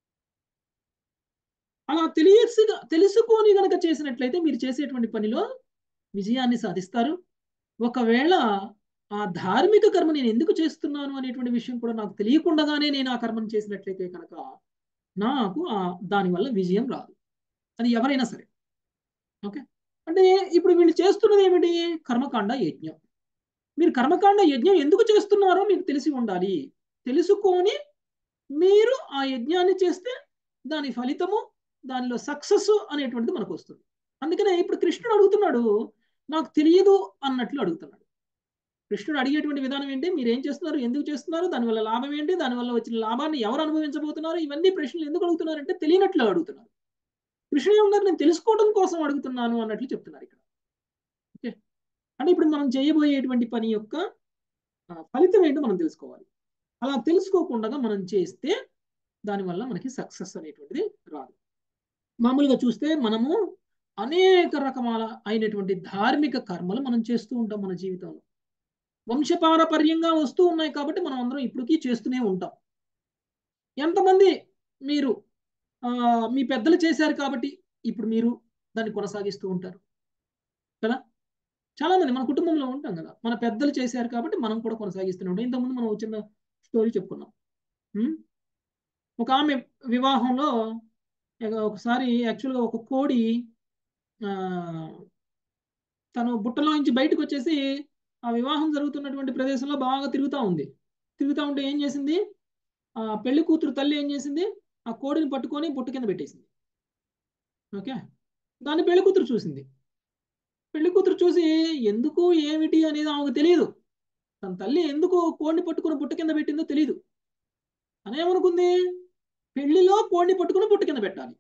అలా తెలియసి తెలుసుకొని గనక చేసినట్లయితే మీరు చేసేటువంటి పనిలో విజయాన్ని సాధిస్తారు. ఒకవేళ ఆ ధార్మిక కర్మ నేను ఎందుకు చేస్తున్నాను అనేటువంటి విషయం కూడా నాకు తెలియకుండానే నేను ఆ కర్మను చేసినట్లయితే కనుక నాకు ఆ దానివల్ల విజయం రాదు. అది ఎవరైనా సరే. ఓకే, అంటే ఇప్పుడు వీళ్ళు చేస్తున్నది ఏమిటి? కర్మకాండ యజ్ఞం. మీరు కర్మకాండ యజ్ఞం ఎందుకు చేస్తున్నారో మీకు తెలిసి ఉండాలి. తెలుసుకొని మీరు ఆ యజ్ఞాన్ని చేస్తే దాని ఫలితము, దానిలో సక్సెస్ అనేటువంటిది మనకు వస్తుంది. అందుకనే ఇప్పుడు కృష్ణుడు అడుగుతున్నాడు, నాకు తెలియదు అన్నట్లు అడుగుతున్నాడు. కృష్ణుడు అడిగేటువంటి విధానం ఏంటి? మీరు ఏం చేస్తున్నారు, ఎందుకు చేస్తున్నారు, దానివల్ల లాభం ఏంటి, దానివల్ల వచ్చిన లాభాన్ని ఎవరు అనుభవించబోతున్నారు, ఇవన్నీ ప్రశ్నలు ఎందుకు అడుగుతున్నారంటే తెలియనట్లు అడుగుతున్నారు. కృష్ణుడు ఏమన్నారు? నేను తెలుసుకోవడం కోసం అడుగుతున్నాను అన్నట్లు చెప్తున్నారు ఇక్కడ. ఓకే, అంటే ఇప్పుడు మనం చేయబోయేటువంటి పని యొక్క ఫలితం ఏంటో మనం తెలుసుకోవాలి. అలా తెలుసుకోకుండా మనం చేస్తే దానివల్ల మనకి సక్సెస్ అనేటువంటిది రాదు. మామూలుగా చూస్తే మనము అనేక రకమాల అయినటువంటి ధార్మిక కర్మలు మనం చేస్తూ ఉంటాం మన జీవితంలో. వంశపారపర్యంగా వస్తూ ఉన్నాయి కాబట్టి మనం అందరం ఇప్పటికీ చేస్తూనే ఉంటాం. ఎంతమంది మీరు మీ పెద్దలు చేశారు కాబట్టి ఇప్పుడు మీరు దాన్ని కొనసాగిస్తూ ఉంటారు కదా? చాలా మంది మన కుటుంబంలో ఉంటాం కదా, మన పెద్దలు చేశారు కాబట్టి మనం కూడా కొనసాగిస్తూనే ఉంటాం. ఇంతకుముందు మనం చిన్న స్టోరీ చెప్పుకున్నాం. ఒక ఆమె వివాహంలో ఒకసారి యాక్చువల్గా ఒక కోడి తను బుట్టలో నుంచి బయటకు వచ్చేసి ఆ వివాహం జరుగుతున్నటువంటి ప్రదేశంలో బాగా తిరుగుతూ ఉంది. తిరుగుతూ ఉంటే ఏం చేసింది? ఆ పెళ్లి కూతురు తల్లి ఏం చేసింది? ఆ కోడిని పట్టుకొని బుట్ట కింద పెట్టేసింది. ఓకే, దాన్ని పెళ్లి కూతురు చూసింది. పెళ్లి కూతురు చూసి ఎందుకు ఏమిటి అనేది ఆమెకు తెలియదు. తన తల్లి ఎందుకు కోడిని పట్టుకుని బుట్ట కింద పెట్టిందో తెలియదు. అనేమనుకుంది? పెళ్లిలో కోడిని పట్టుకుని బుట్ట కింద పెట్టాలి,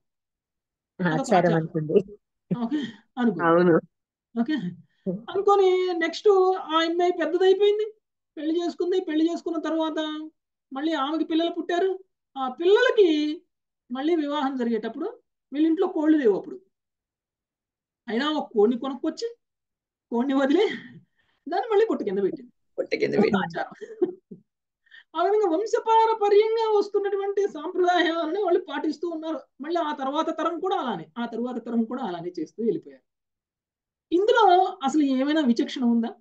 అనుకుంది. ఓకే, అనుకొని నెక్స్ట్ ఆ అమ్మాయి పెద్దదైపోయింది, పెళ్లి చేసుకుంది. పెళ్లి చేసుకున్న తర్వాత మళ్ళీ ఆమెకి పిల్లలు పుట్టారు. ఆ పిల్లలకి మళ్ళీ వివాహం జరిగేటప్పుడు వీళ్ళింట్లో కోళ్ళు లేవు. అప్పుడు అయినా ఒక కోడిని కొనుక్కొచ్చి కోడిని వదిలే దాన్ని మళ్ళీ పుట్ట కింద పెట్టింది. పుట్ట కింద ఆచారం. ఆ విధంగా వంశపారపర్యంగా వస్తున్నటువంటి సాంప్రదాయాలని వాళ్ళు పాటిస్తూ ఉన్నారు. మళ్ళీ ఆ తర్వాత తరం కూడా అలానే ఆ తర్వాత తరం కూడా అలానే చేస్తూ వెళ్ళిపోయారు. ఇందులో అసలు ఏమైనా విచక్షణ ఉందా?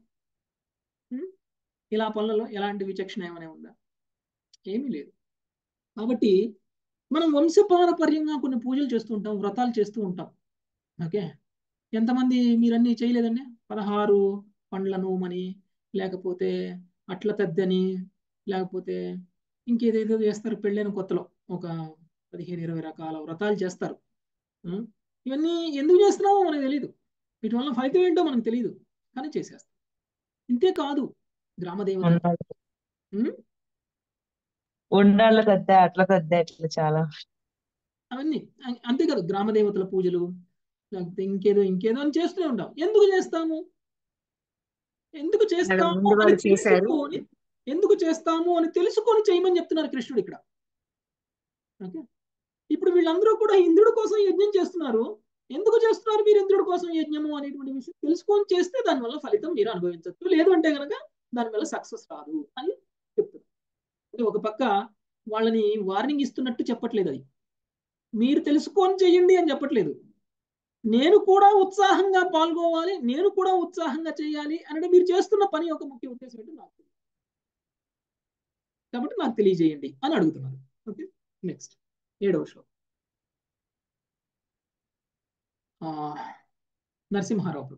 ఇలా పనులలో ఎలాంటి విచక్షణ ఏమైనా ఉందా? ఏమీ లేదు. కాబట్టి మనం వంశపారపర్యంగా కొన్ని పూజలు చేస్తూ ఉంటాం, వ్రతాలు చేస్తూ ఉంటాం. ఓకే, ఎంతమంది మీరన్నీ చేయలేదండి? పదహారు పండ్ల నోమని, లేకపోతే అట్ల తద్దని, లేకపోతే ఇంకేదేదో చేస్తారు పెళ్ళైన కొత్తలో. ఒక పదిహేను ఇరవై రకాల వ్రతాలు చేస్తారు. ఉం? ఇవన్నీ ఎందుకు చేస్తున్నామో మనకు తెలియదు, వీటి వల్ల ఫలితం ఏంటో మనకు తెలియదు, కానీ చేసేస్తాం. ఇంతే కాదు, గ్రామ దేవతలు ఉండాలి ఉం? ఉండాలి పెద్ద అట్లా పెద్ద ఇట్లా చాలా అవన్నీ అ- అంతే కాదు, గ్రామ దేవతల పూజలు లేకపోతే ఇంకేదో ఇంకేదో అని చేస్తూనే ఉంటాం. ఎందుకు చేస్తాము ఎందుకు వాళ్ళ చేస్తాము ముందు అని వాళ్ళు చేశారు. తెలుసుకొని ఎందుకు చేస్తాము అని తెలుసుకొని చేయమని చెప్తున్నారు కృష్ణుడు ఇక్కడ. ఓకే, ఇప్పుడు వీళ్ళందరూ కూడా ఇంద్రుడి కోసం యజ్ఞం చేస్తున్నారు. ఎందుకు చేస్తున్నారు మీరు ఇంద్రుడి కోసం యజ్ఞము అనేటువంటి విషయం తెలుసుకొని చేస్తే దానివల్ల ఫలితం మీరు అనుభవించవచ్చు, లేదు అంటే కనుక దానివల్ల సక్సెస్ రాదు అని చెప్తున్నారు. అంటే ఒక పక్క వాళ్ళని వార్నింగ్ ఇస్తున్నట్టు చెప్పట్లేదు, అది మీరు తెలుసుకొని చెయ్యండి అని చెప్పట్లేదు. నేను కూడా ఉత్సాహంగా పాల్గొవాలి, నేను కూడా ఉత్సాహంగా చేయాలి అంటే మీరు చేస్తున్న పని యొక్క ముఖ్య ఉద్దేశం ఏంటో నాకు తెలియదు, కాబట్టి నాకు తెలియజేయండి అని అడుగుతున్నారు. ఓకే, నెక్స్ట్ ఏడవ శ్లోకం. ఆ, నరసింహారావు.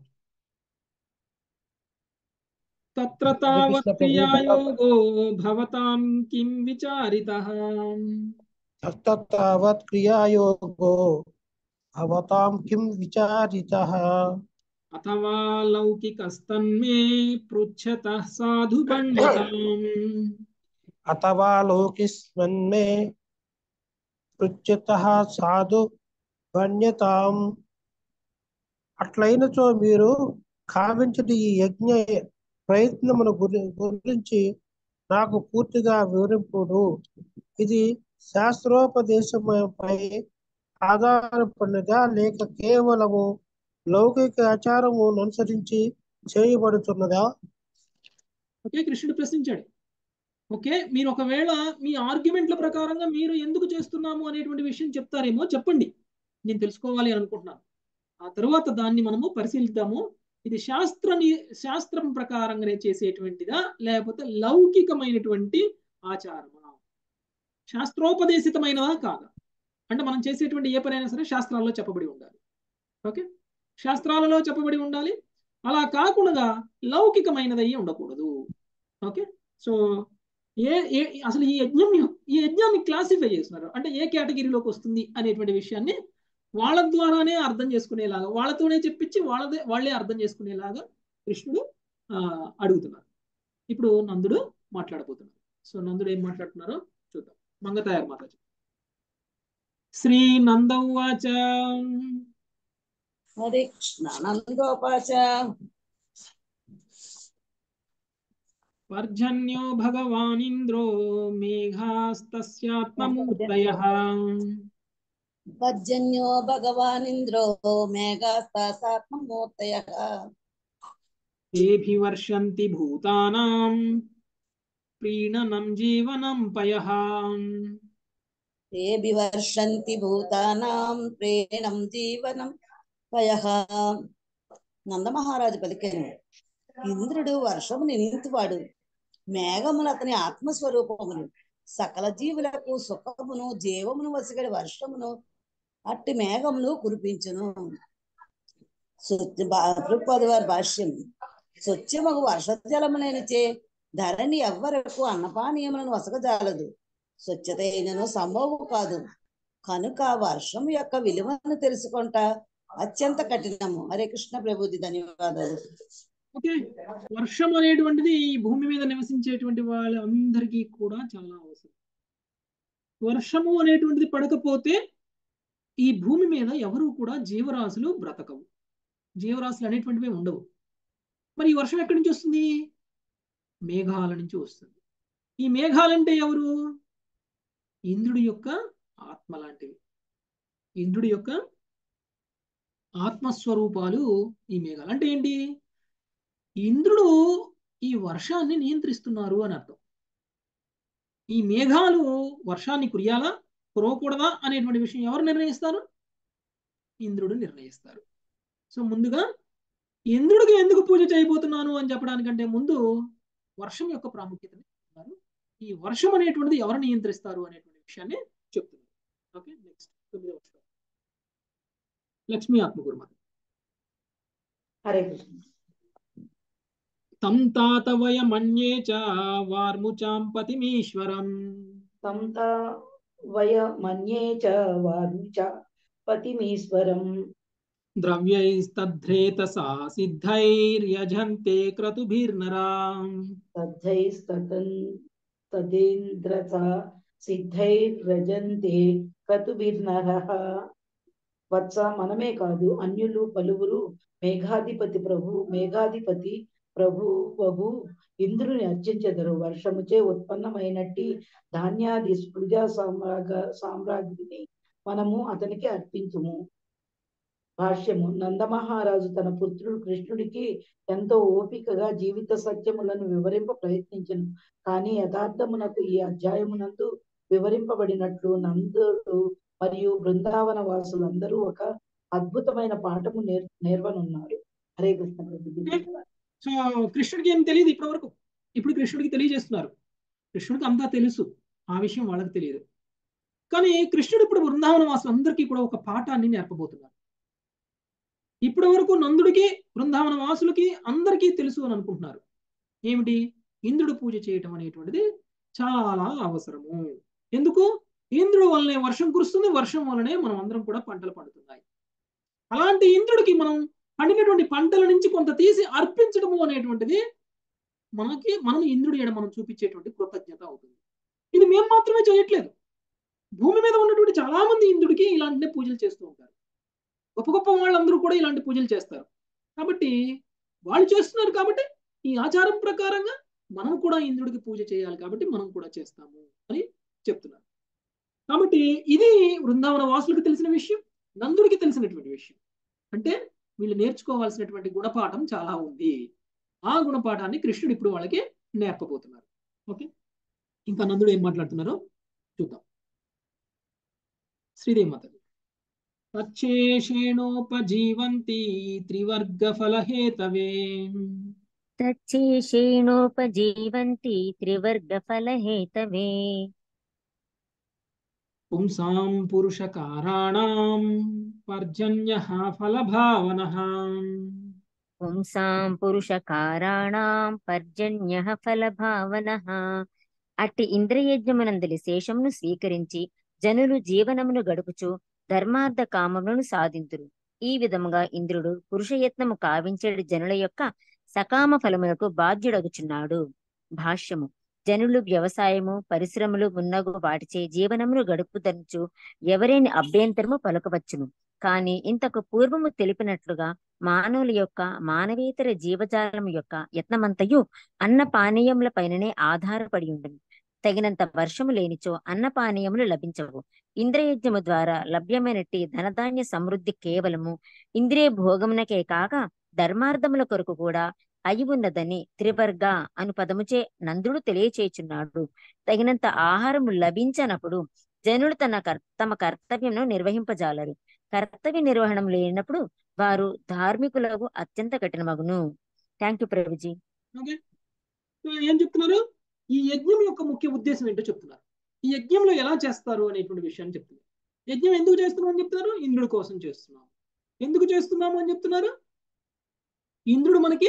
తత్ర హరే తావత్ కృష్ణ ప్రభు. క్రియాయోగో భవతాం కిం విచారితః తత్ర తావత్ క్రియాయోగో భవతాం కిం విచారితః అథవా లౌకికస్తన్మే పృచ్ఛతః సాధు పండితాం. అథవా లోకిస్మన్మే పృచ్ఛతః సాధు వన్యతాం. అట్లయినచో మీరు కావించటి ఈ యజ్ఞ ప్రయత్నమును గురి గురించి నాకు పూర్తిగా వివరింపుడు. ఇది శాస్త్రోపదేశంపై ఆధారపడినదా లేక కేవలము లౌకిక ఆచారము అనుసరించి చేయబడుతున్నదా? ఓకే, కృష్ణుడు ప్రశ్నించాడు. ఓకే, మీరు ఒకవేళ మీ ఆర్గ్యుమెంట్ల ప్రకారంగా మీరు ఎందుకు చేస్తున్నాము అనేటువంటి విషయం చెప్తారేమో చెప్పండి, నేను తెలుసుకోవాలి అని అనుకుంటున్నాను. ఆ తర్వాత దాన్ని మనము పరిశీలిద్దాము. ఇది శాస్త్ర శాస్త్రం ప్రకారంగానే చేసేటువంటిదా లేకపోతే లౌకికమైనటువంటి ఆచారమా, శాస్త్రోపదేశితమైనదా కాదా? అంటే మనం చేసేటువంటి ఏ పనైనా సరే శాస్త్రాల్లో చెప్పబడి ఉండాలి. ఓకే, శాస్త్రాలలో చెప్పబడి ఉండాలి, అలా కాకుండా లౌకికమైనది అయ్యి ఉండకూడదు. ఓకే, సో ఏ ఏ అసలు ఈ యజ్ఞం ఈ యజ్ఞాన్ని క్లాసిఫై చేస్తున్నారు అంటే ఏ కేటగిరీలోకి వస్తుంది అనేటువంటి విషయాన్ని వాళ్ళ ద్వారానే అర్థం చేసుకునేలాగా, వాళ్ళతోనే చెప్పించి వాళ్ళదే వాళ్ళే అర్థం చేసుకునేలాగా కృష్ణుడు ఆ అడుగుతున్నారు. ఇప్పుడు నందుడు మాట్లాడబోతున్నారు. సో నందుడు ఏం మాట్లాడుతున్నారో చూద్దాం. మంగతాయారు మాతాజీ. శ్రీ నందవాచ హరే కృష్ణ. నందోపాచ పర్జన్యో భగవానింద్రో మేఘాస్తస్యాత్మమూర్తయః పర్జన్యో భగవానింద్రో మేఘాస్తాసాత్మమూర్తయః తేభివర్షంతి భూతానాం ప్రీణనం జీవనం పయః. తే బివర్షంతి భూతానాం ప్రేణం జీవనం పయః. నందమహారాజు పలికెను, ఇంద్రుడు వర్షము నింతువాడు, మేఘములు అతని ఆత్మస్వరూపములు, సకల జీవులకు సుఖమును జీవమును వసిగడి వర్షమును అట్టి మేఘమును కురిపించును. ప్రభుపాద వారి భాష్యం. స్వచ్ఛమగు వర్షజలములనిచే ధరణి ఎవ్వరకు అన్నపానీయములను వసగజాలదు, స్వచ్ఛత అయినను సంభవము కాదు, కనుక వర్షం యొక్క విలువను తెలుసుకుంట అత్యంత కఠినము. హరే కృష్ణ ప్రభుజీ, ధన్యవాదాలు. ఓకే, వర్షం అనేటువంటిది ఈ భూమి మీద నివసించేటువంటి వాళ్ళందరికీ కూడా చాలా అవసరం. వర్షము అనేటువంటిది పడకపోతే ఈ భూమి మీద ఎవరు కూడా జీవరాశులు బ్రతకవు, జీవరాశులు అనేటువంటివి ఉండవు. మరి ఈ వర్షం ఎక్కడి నుంచి వస్తుంది? మేఘాల నుంచి వస్తుంది. ఈ మేఘాలంటే ఎవరు? ఇంద్రుడి యొక్క ఆత్మ లాంటివి, ఇంద్రుడి యొక్క ఆత్మస్వరూపాలు ఈ మేఘాలు. అంటే ఏంటి? ఇంద్రుడు ఈ వర్షాన్ని నియంత్రిస్తున్నారు అని అర్థం. ఈ మేఘాలు వర్షాన్ని కురియాలా కురవకూడదా అనేటువంటి విషయం ఎవరు నిర్ణయిస్తారు? ఇంద్రుడు నిర్ణయిస్తారు. సో ముందుగా ఇంద్రుడికి ఎందుకు పూజ చేయబోతున్నాను అని చెప్పడానికంటే ముందు వర్షం యొక్క ప్రాముఖ్యతని చెప్తున్నారు. ఈ వర్షం అనేటువంటిది ఎవరు నియంత్రిస్తారు అనేటువంటి విషయాన్ని చెప్తున్నారు. ఓకే, నెక్స్ట్ తొమ్మిదవ వర్షం. లక్ష్మీ ఆత్మగురుమాత. హరే కృష్ణ. తం తాతవయ మన్యే చ వార్ముచాం పతిమీశ్వరం తం తా వయ మన్యే చ వార్మి చ పతిమీశ్వరం ద్రవ్యైస్తద్రేతసా సిద్ధైర్యజంతే క్రతుభిర్నరా తద్ధైస్తతన్ తదేంద్రస సిద్ధైర్రజంతే క్రతుభిర్నరః. వత్స మనమే కాదు అన్యులు పలువురు మేఘాధిపతి ప్రభు మేఘాధిపతి ప్రభు వగు ఇంద్రుని అర్చించెదరు. వర్షముచే ఉత్పన్నమైనట్టి ధాన్యాది ప్రజా సామ్రాగ సామ్రాజ్ఞిని మనము అతనికి అర్పించుము. భాష్యము. నందమహారాజు తన పుత్రుడు కృష్ణుడికి ఎంతో ఓపికగా జీవిత సత్యములను వివరింప ప్రయత్నించను. కానీ యథార్థమునకు ఈ అధ్యాయమునందు వివరింపబడినట్లు నందుడు మరియు బృందావన వాసులందరూ ఒక అద్భుతమైన పాఠము నేర్ నేర్వనున్నారు. హరే కృష్ణ ప్రభుజీ. సో కృష్ణుడికి ఏం తెలియదు ఇప్పటి వరకు. ఇప్పుడు కృష్ణుడికి తెలియజేస్తున్నారు. కృష్ణుడికి అంతా తెలుసు, ఆ విషయం వాళ్ళకి తెలియదు. కానీ కృష్ణుడు ఇప్పుడు బృందావన వాసులందరికీ కూడా ఒక పాఠాన్ని నేర్పబోతున్నారు. ఇప్పటి వరకు నందుడికి బృందావన వాసులకి అందరికీ తెలుసు అని అనుకుంటున్నారు. ఏమిటి? ఇంద్రుడు పూజ చేయటం అనేటువంటిది చాలా అవసరము. ఎందుకు? ఇంద్రుడు వల్లనే వర్షం కురుస్తుంది, వర్షం వల్లనే మనం అందరం కూడా పంటలు పండుతున్నాయి. అలాంటి ఇంద్రుడికి మనం పండినటువంటి పంటల నుంచి కొంత తీసి అర్పించడము అనేటువంటిది మనకి మనం ఇంద్రుడి ఎడ మనం చూపించేటువంటి కృతజ్ఞత అవుతుంది. ఇది మేము మాత్రమే చేయట్లేదు. భూమి మీద ఉన్నటువంటి చాలా మంది ఇంద్రుడికి ఇలాంటి పూజలు చేస్తూ ఉంటారు. గొప్ప గొప్ప వాళ్ళందరూ కూడా ఇలాంటి పూజలు చేస్తారు. కాబట్టి వాళ్ళు చేస్తున్నారు కాబట్టి ఈ ఆచారం ప్రకారంగా మనం కూడా ఇంద్రుడికి పూజ చేయాలి కాబట్టి మనం కూడా చేస్తాము అని చెప్తున్నారు. కాబట్టి ఇది బృందావన వాసులకు తెలిసిన విషయం, నందుడికి తెలిసినటువంటి విషయం. అంటే వీళ్ళు నేర్చుకోవాల్సినటువంటి గుణపాఠం చాలా ఉంది. ఆ గుణపాఠాన్ని కృష్ణుడు ఇప్పుడు వాళ్ళకి నేర్పబోతున్నారు. ఓకే, ఇంకా నందుడు ఏం మాట్లాడుతున్నారో చూద్దాం. శ్రీదేవి మాత. తచ్చేషేణోపజీవంతి త్రివర్గ ఫలహేతవే తచ్చేషేణోపజీవంతి త్రివర్గ ఫలహేతవే పుంసాం పురుషకారాణాం పర్జన్యః ఫలభావనః పుంసాం పురుషకారాణాం పర్జన్యః ఫలభావనః. అట్టి ఇంద్రియజ్ఞమునందలి శేషమును స్వీకరించి జనులు జీవనమును గడుపుచు ధర్మార్థ కామములను సాధింతురు. ఈ విధముగా ఇంద్రుడు పురుషయత్నము కావించేడు జనుల యొక్క సకామ ఫలములకు బాధ్యుడగుచున్నాడు. భాష్యము. జనులు వ్యవసాయము పరిశ్రమలు మున్నగు వాటిచే జీవనమును గడుపుదనుచు ఎవరేని అభ్యంతరము పలకవచ్చును. కాని ఇంతకు పూర్వము తెలిపినట్లుగా మానవుల యొక్క మానవేతర జీవజాలము యొక్క యత్నమంతయు అన్న పానీయముల పైననే ఆధారపడి ఉండును. తగినంత వర్షము లేనిచో అన్నపానీయములు లభించవు. ఇంద్రియజ్ఞము ద్వారా లభ్యమైనట్టి ధనధాన్య సమృద్ధి కేవలము ఇంద్రియ భోగమునకే కాక ధర్మార్థముల కొరకు కూడా అయి ఉన్నదని త్రివర్గ అను పదముచే నందుడు తెలియచేయుచున్నాడు. తగినంత ఆహారము లభించనప్పుడు జనులు తన తమ కర్తవ్యమును నిర్వహింపజాలరు. కర్తవ్య నిర్వహణం లేనప్పుడు వారు ధార్మికులకు అత్యంత కఠినమగును. థ్యాంక్ యూ ప్రభుజీ. ఓకే, ఏం చెప్తున్నారు? ఈ యజ్ఞం యొక్క ముఖ్య ఉద్దేశం ఏంటో చెప్తున్నారు. ఈ యజ్ఞంలో ఎలా చేస్తారు అనేటువంటి విషయాన్ని చెప్తున్నారు. యజ్ఞం ఎందుకు చేస్తున్నాం అని చెప్తున్నారు? ఇంద్రుడి కోసం చేస్తున్నాం. ఎందుకు చేస్తున్నాము అని చెప్తున్నారు? ఇంద్రుడు మనకి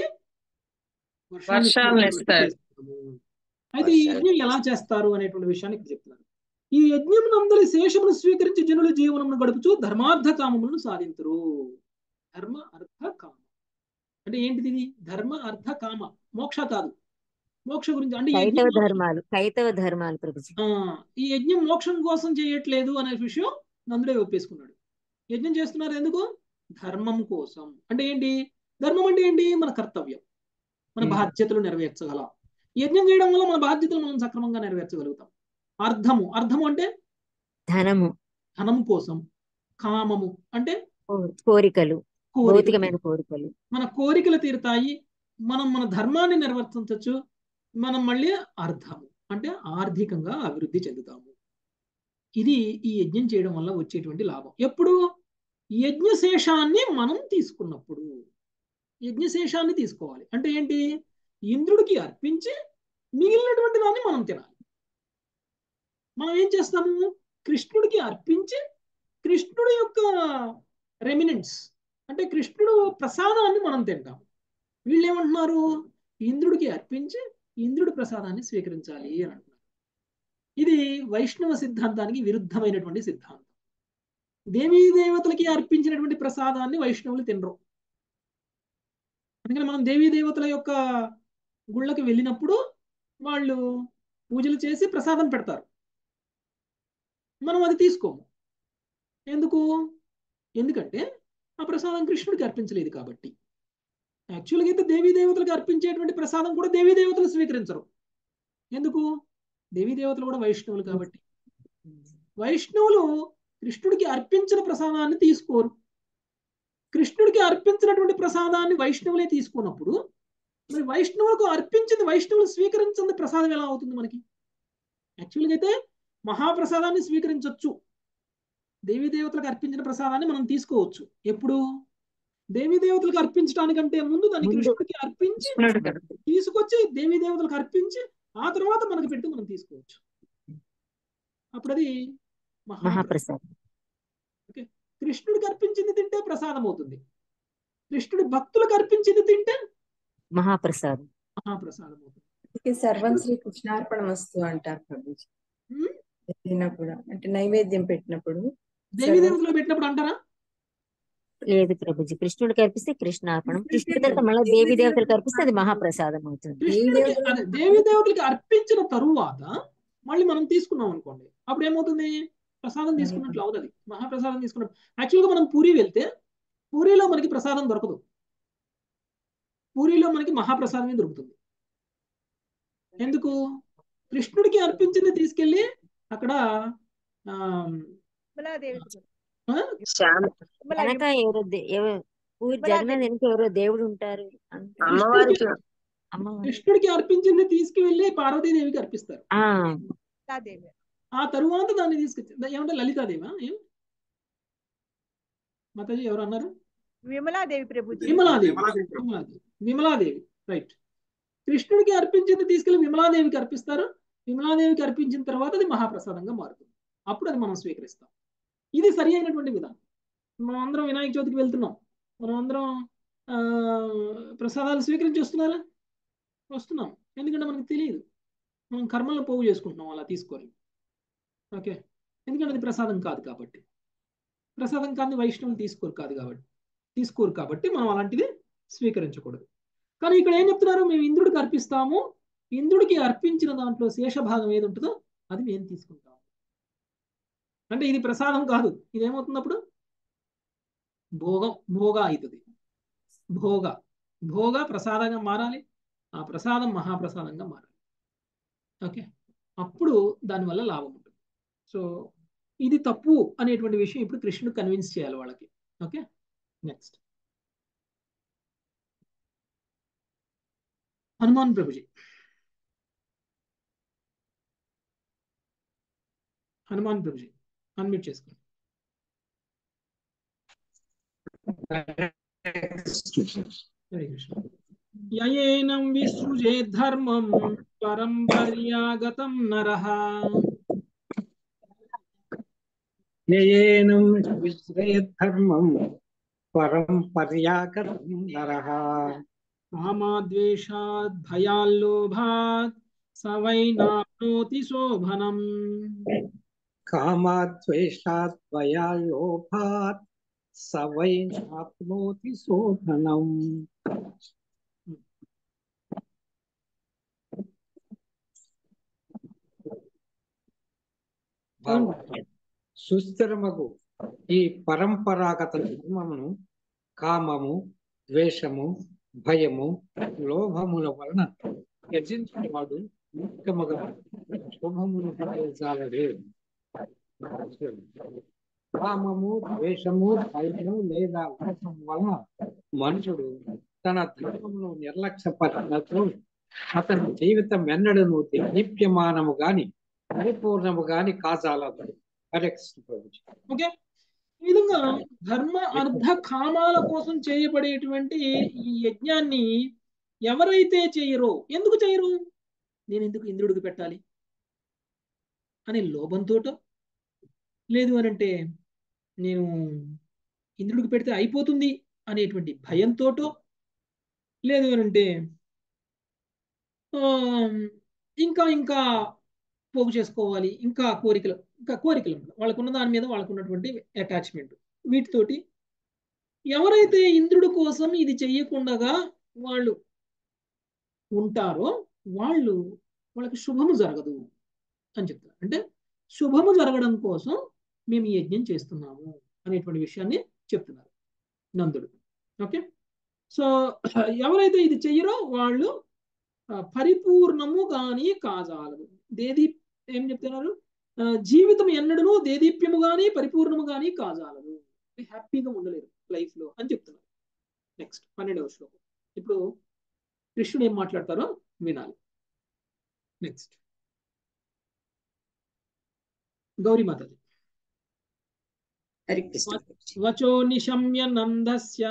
వర్షాలను ఇస్తాడు. అయితే ఈ యజ్ఞం ఎలా చేస్తారు అనేటువంటి విషయాన్ని ఇక్కడ చెప్తున్నారు. ఈ యజ్ఞం నందరి శేషమును స్వీకరించి జనుల జీవనమును గడుపుచు ధర్మార్థ కామములను సాధింతురు. ధర్మ అర్థ కామ అంటే ఏంటిది? ఇది ధర్మ అర్థ కామ, మోక్ష కాదు. మోక్ష గురించి అంటే కైతవ ధర్మాలు కైతవ ధర్మాలు ప్రభుజీ. ఆ ఈ యజ్ఞం మోక్షం కోసం చేయట్లేదు అనే విషయం నందుడే ఒప్పేసుకున్నాడు. యజ్ఞం చేస్తున్నారు ఎందుకు? ధర్మం కోసం. అంటే ఏంటి ధర్మం? అంటే ఏంటి? మన కర్తవ్యం, మన బాధ్యతలు నెరవేర్చగలం. యజ్ఞం చేయడం వల్ల మన బాధ్యతలు మనం సక్రమంగా నెరవేర్చగలుగుతాం. అర్థము అర్థము అంటే ధనము, ధనం కోసం. కామము అంటే కోరికలు, భౌతికమైన కోరికలు. మన కోరికలు తీరుతాయి, మనం మన ధర్మాన్ని నెరవేర్చవచ్చు. మనం మళ్ళీ అర్థము అంటే ఆర్థికంగా అభివృద్ధి చెందుతాము. ఇది ఈ యజ్ఞం చేయడం వల్ల వచ్చేటువంటి లాభం. ఎప్పుడు? యజ్ఞశేషాన్ని మనం తీసుకున్నప్పుడు. యజ్ఞశేషాన్ని తీసుకోవాలి అంటే ఏంటి? ఇంద్రుడికి అర్పించి మిగిలినటువంటి దాన్ని మనం తినాలి. మనం ఏం చేస్తాము? కృష్ణుడికి అర్పించి కృష్ణుడి యొక్క రెమినెంట్స్ అంటే కృష్ణుడు ప్రసాదాన్ని మనం తింటాం. వీళ్ళు ఏమంటున్నారు? ఇంద్రుడికి అర్పించి ఇంద్రుడి ప్రసాదాన్ని స్వీకరించాలి అని అంటున్నారు. ఇది వైష్ణవ సిద్ధాంతానికి విరుద్ధమైనటువంటి సిద్ధాంతం. దేవీ దేవతలకి అర్పించినటువంటి ప్రసాదాన్ని వైష్ణవులు తినరు. అందుకని మనం దేవీ దేవతల యొక్క గుళ్ళకి వెళ్ళినప్పుడు వాళ్ళు పూజలు చేసి ప్రసాదం పెడతారు, మనం అది తీసుకోము. ఎందుకు? ఎందుకంటే ఆ ప్రసాదం కృష్ణుడికి అర్పించలేదు కాబట్టి. యాక్చువల్గా అయితే దేవీ దేవతలకు అర్పించేటువంటి ప్రసాదం కూడా దేవీ దేవతలు స్వీకరించరు. ఎందుకు? దేవీ దేవతలు కూడా వైష్ణవులు కాబట్టి. వైష్ణవులు కృష్ణుడికి అర్పించిన ప్రసాదాన్ని తీసుకోరు. కృష్ణుడికి అర్పించినటువంటి ప్రసాదాన్ని వైష్ణవులే తీసుకున్నప్పుడు మరి వైష్ణవులకు అర్పించింది వైష్ణవులు స్వీకరించిన ప్రసాదం ఎలా అవుతుంది మనకి? యాక్చువల్గా అయితే మహాప్రసాదాన్ని స్వీకరించవచ్చు, దేవీ దేవతలకు అర్పించిన ప్రసాదాన్ని మనం తీసుకోవచ్చు. ఎప్పుడు? దేవీ దేవతలకు అర్పించడానికంటే ముందు దాన్ని కృష్ణుడికి అర్పించి తీసుకొచ్చి దేవీ దేవతలకు అర్పించి ఆ తర్వాత మనకు పెడితే మనం తీసుకోవచ్చు. అప్పుడు అది మహాప్రసాదం. ఓకే, కృష్ణుడికి అర్పించింది తింటే ప్రసాదం అవుతుంది, కృష్ణుడి భక్తులకు అర్పించింది తింటే మహాప్రసాదం మహాప్రసాదం అవుతుంది. సర్వం శ్రీ కృష్ణార్పణ వస్తు అంటారు ప్రభుజీ. ఏదైనా కూడా అంటే నైవేద్యం పెట్టినప్పుడు దేవీ దేవతలు పెట్టినప్పుడు అంటారా? లేదు ప్రభుజీ, కృష్ణుడికి అర్పిస్తే కృష్ణార్పణం, కృష్ణుడి తర్వాత మళ్ళీ దేవీ దేవతలకు అర్పిస్తే అది మహాప్రసాదం అవుతుంది. కృష్ణుడికి అదే దేవీ దేవతలకి అర్పించిన తరువాత మళ్ళీ మనం తీసుకున్నాం అనుకోండి, అప్పుడు ఏమవుతుంది? ప్రసాదం తీసుకున్నట్లు అవుతుంది, మహాప్రసాదం తీసుకున్నట్టు. యాక్చువల్గా మనం పూరి వెళ్తే పూరిలో మనకి ప్రసాదం దొరకదు, పూరిలో మనకి మహాప్రసాదమే దొరుకుతుంది. ఎందుకు? కృష్ణుడికి అర్పించింది తీసుకెళ్ళి అక్కడ ఆ వెనక ఎవరో పూరి జగన్నాథ్ వెనక ఎవరో దేవుడు ఉంటారు, కృష్ణుడికి అర్పించింది తీసుకువెళ్ళి పార్వతీదేవికి అర్పిస్తారు. ఆ తరువాత దాన్ని తీసుకొచ్చి ఏమంటే లలితాదేవా ఏం మాతాజీ ఎవరు అన్నారు? విమలాదేవి ప్రభు. విమలాదేవి విమలాదేవి విమలాదేవి రైట్. కృష్ణుడికి అర్పించింది తీసుకెళ్లి విమలాదేవికి అర్పిస్తారు, విమలాదేవికి అర్పించిన తర్వాత అది మహాప్రసాదంగా మారుతుంది, అప్పుడు అది మనం స్వీకరిస్తాం. ఇది సరి అయినటువంటి విధానం. మనం అందరం వినాయక చవితికి వెళ్తున్నాం, మనం అందరం ఆ ప్రసాదాలు స్వీకరించి వస్తున్నారా? వస్తున్నాం. ఎందుకంటే మనకు తెలియదు, మనం కర్మలను పోగు చేసుకుంటున్నాం అలా తీసుకొని. ఓకే, ఎందుకంటే అది ప్రసాదం కాదు కాబట్టి, ప్రసాదం కాదు వైష్ణవులు తీసుకోరు కాదు కాబట్టి తీసుకోరు కాబట్టి మనం అలాంటిది స్వీకరించకూడదు. కానీ ఇక్కడ ఏం చెప్తున్నారు? మేము ఇంద్రుడికి అర్పిస్తాము, ఇంద్రుడికి అర్పించిన దాంట్లో శేషభాగం ఏది ఉంటుందో అది మేము తీసుకుంటాము. అంటే ఇది ప్రసాదం కాదు, ఇది ఏమవుతున్నప్పుడు భోగం భోగ అవుతుంది. భోగ భోగ ప్రసాదంగా మారాలి, ఆ ప్రసాదం మహాప్రసాదంగా మారాలి. ఓకే, అప్పుడు దానివల్ల లాభం ఉంటుంది. సో ఇది తప్పు అనేటువంటి విషయం ఇప్పుడు కృష్ణుడు కన్విన్స్ చేయాలి వాళ్ళకి. Okay, next Hanuman Prabhuji. Hanuman Prabhuji unmute చేసుకోండి. హరే కృష్ణ. యయేనం విసృజే ధర్మం పరం పర్యాగతం నరః. యయేనం విసృజే ధర్మం పరం పర్యాగతం నరః. కామాద్వేషాద్ భయాల్లోభాత్ స వై నాప్నోతి శోభనం. కామాద్వేషాద్ భయాల్లోభాత్ స వై నాప్నోతి శోభనం. సుస్థిరమగు ఈ పరంపరాగత ధర్మమును కామము, ద్వేషము, భయము, లోభముల వలన యజించేవాడు ముఖ్యముగా శుభమును ఫలించాలే. కామము, ద్వేషము, భయము లేదా లోభం వలన మనుషుడు తన ధర్మమును నిర్లక్ష్యపరిచినట్లు అతని జీవితం ఎన్నడను దీప్యమానము గాని పరిపూర్ణము గాని కాజాలదు. హరే కృష్ణ ప్రభుజీ. ఓకే, ఈ విధంగా ధర్మ అర్థ కామాల కోసం చేయబడేటువంటి ఈ యజ్ఞాన్ని ఎవరైతే చేయరో, ఎందుకు చేయరు? నేను ఎందుకు ఇంద్రుడికి పెట్టాలి అనే లోభంతోటో, లేదు అనంటే నేను ఇంద్రుడికి పెడితే అయిపోతుంది అనేటువంటి భయంతోటో, లేదు అనంటే ఇంకా ఇంకా పోగు చేసుకోవాలి, ఇంకా కోరికలు ఇంకా కోరికలు వాళ్ళకు ఉన్న దాని మీద వాళ్ళకు ఉన్నటువంటి అటాచ్మెంట్, వీటితోటి ఎవరైతే ఇంద్రుడి కోసం ఇది చెయ్యకుండా వాళ్ళు ఉంటారో వాళ్ళు వాళ్ళకి శుభము జరగదు అని చెప్తారు. అంటే శుభము జరగడం కోసం మేము ఈ యజ్ఞం చేస్తున్నాము అనేటువంటి విషయాన్ని చెప్తున్నారు నందుడు. ఓకే, సో ఎవరైతే ఇది చెయ్యరో వాళ్ళు పరిపూర్ణము కానీ కాజాలదు. దేదీ ఏం చెప్తున్నారు, జీవితం ఎన్నడూ దేదీప్యము కానీ పరిపూర్ణము కానీ కాజాలదు, హ్యాపీగా ఉండలేరు లైఫ్ లో అని చెప్తున్నారు. నెక్స్ట్ పన్నెండవ శ్లోకం. ఇప్పుడు కృష్ణుడు ఏం మాట్లాడతారో వినాలి. నెక్స్ట్ గౌరీ మాతాజీ. వచో నిశమ్య నందస్య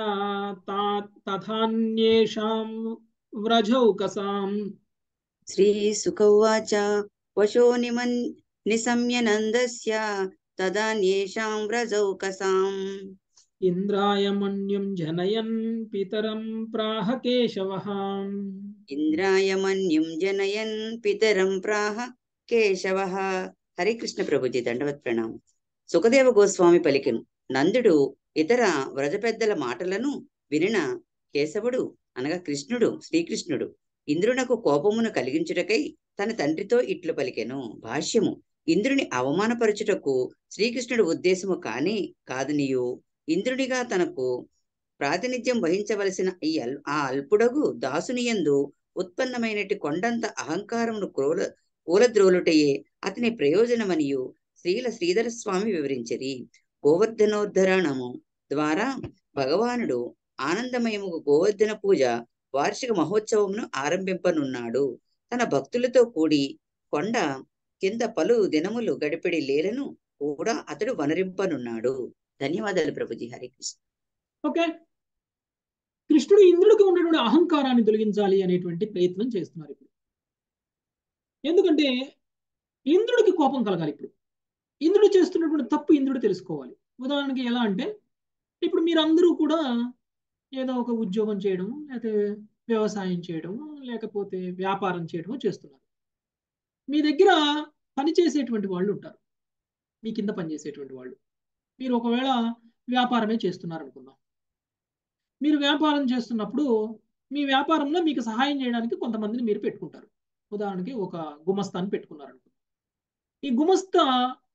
తథాన్యేషాం వ్రజౌకసాం. శ్రీ సుఖ ఉవాచ వశో నిమన్ నిశమ్య నందస్య తదాన్యేషాం వ్రజౌకసాం. ఇంద్రాయ మన్యం జనయన్ పితరం ప్రాహ కేశవః. ఇంద్రాయ మన్యం జనయన్ పితరం ప్రాహ కేశవః. హరే కృష్ణ ప్రభుజీ దండవత్ ప్రణామం. సుఖదేవ గోస్వామి పలికెను, నందుడు ఇతర వ్రజ పెద్దల మాటలను వినిన కేశవుడు అనగా కృష్ణుడు శ్రీకృష్ణుడు ఇంద్రునకు కోపమును కలిగించుటకై తన తండ్రితో ఇట్లు పలికెను. భాష్యము. ఇంద్రుని అవమానపరచుటకు శ్రీకృష్ణుడు ఉద్దేశము కాని కాదునియు ఇంద్రునిగా తనకు ప్రాతినిధ్యం వహించవలసిన ఈ అల్ ఆ అల్పుడగు దాసునియందు ఉత్పన్నమైనటి కొండంత అహంకారమును క్రోల కూలద్రోలుటయే అతని ప్రయోజనమనియు శ్రీల శ్రీధర స్వామి వివరించరి. గోవర్ధనోద్ధరణము ద్వారా భగవానుడు ఆనందమయము గోవర్ధన పూజ వార్షిక మహోత్సవమును ఆరంభింపనున్నాడు. తన భక్తులతో కూడి కొండ కింద పలు దినములు గడిపిడి లేలను కూడా అతడు వనరింపనున్నాడు. ధన్యవాదాలు ప్రభుజీ. హరి కృష్ణ. ఓకే, కృష్ణుడు ఇంద్రుడికి ఉన్నటువంటి అహంకారాన్ని తొలగించాలి అనేటువంటి ప్రయత్నం చేస్తున్నారు ఇప్పుడు. ఎందుకంటే ఇంద్రుడికి కోపం కలగాలి. ఇప్పుడు ఇంద్రుడు చేస్తున్నటువంటి తప్పు ఇంద్రుడు తెలుసుకోవాలి. ఉదాహరణకి ఎలా అంటే, ఇప్పుడు మీరందరూ కూడా ఏదో ఒక ఉద్యోగం చేయడం, లేకపోతే వ్యవసాయం చేయడం, లేకపోతే వ్యాపారం చేయడం చేస్తున్నారు. మీ దగ్గర పనిచేసేటువంటి వాళ్ళు ఉంటారు, మీ కింద పనిచేసేటువంటి వాళ్ళు. మీరు ఒకవేళ వ్యాపారమే చేస్తున్నారు అనుకుందాం. మీరు వ్యాపారం చేస్తున్నప్పుడు మీ వ్యాపారంలో మీకు సహాయం చేయడానికి కొంతమందిని మీరు పెట్టుకుంటారు. ఉదాహరణకి ఒక గుమస్తాని పెట్టుకున్నారు అనుకుందాం. ఈ గుమస్తా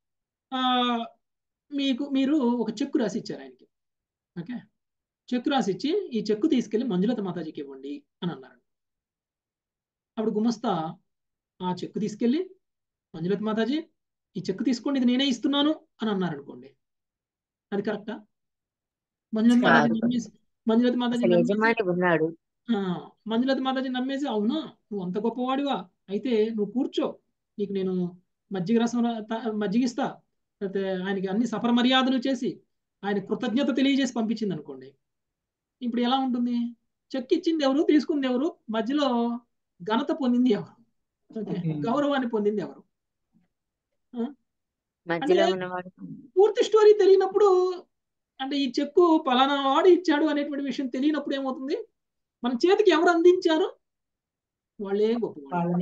మీకు మీరు ఒక చెక్కు రాసి ఇచ్చారు ఆయనకి. ఓకే, చెక్కు రాసి ఇచ్చి ఈ చెక్కు తీసుకెళ్లి మంజులత మాతాజీకి ఇవ్వండి అని అన్నారు. అప్పుడు గుమస్తా ఆ చెక్కు తీసుకెళ్ళి మంజులత మాతాజీ ఈ చెక్కు తీసుకోండి, ఇది నేనే ఇస్తున్నాను అని అన్నారు అనుకోండి. అది కరెక్టా? మంజులత మాతాజీ నమ్మేసి మంజులత మాతాజీ ఉన్నాడు మంజులత మాతాజీ నమ్మేసి, అవునా నువ్వు అంత గొప్పవాడివా, అయితే నువ్వు కూర్చో, నీకు నేను మజ్జిగ రసం మజ్జిగిస్తా, అయితే ఆయనకి అన్ని సఫర మర్యాదలు చేసి ఆయన కృతజ్ఞత తెలియజేసి పంపించింది అనుకోండి. ఇప్పుడు ఎలా ఉంటుంది? చెక్ ఇచ్చింది ఎవరు, తీసుకుంది ఎవరు, మధ్యలో ఘనత పొందింది ఎవరు, ఓకే గౌరవాన్ని పొందింది ఎవరు? పూర్తి స్టోరీ తెలియనప్పుడు, అంటే ఈ చెక్కు పలానా వాడు ఇచ్చాడు అనేటువంటి విషయం తెలియనప్పుడు ఏమవుతుంది, మన చేతికి ఎవరు అందించారు వాళ్ళే గొప్పవాళ్ళు.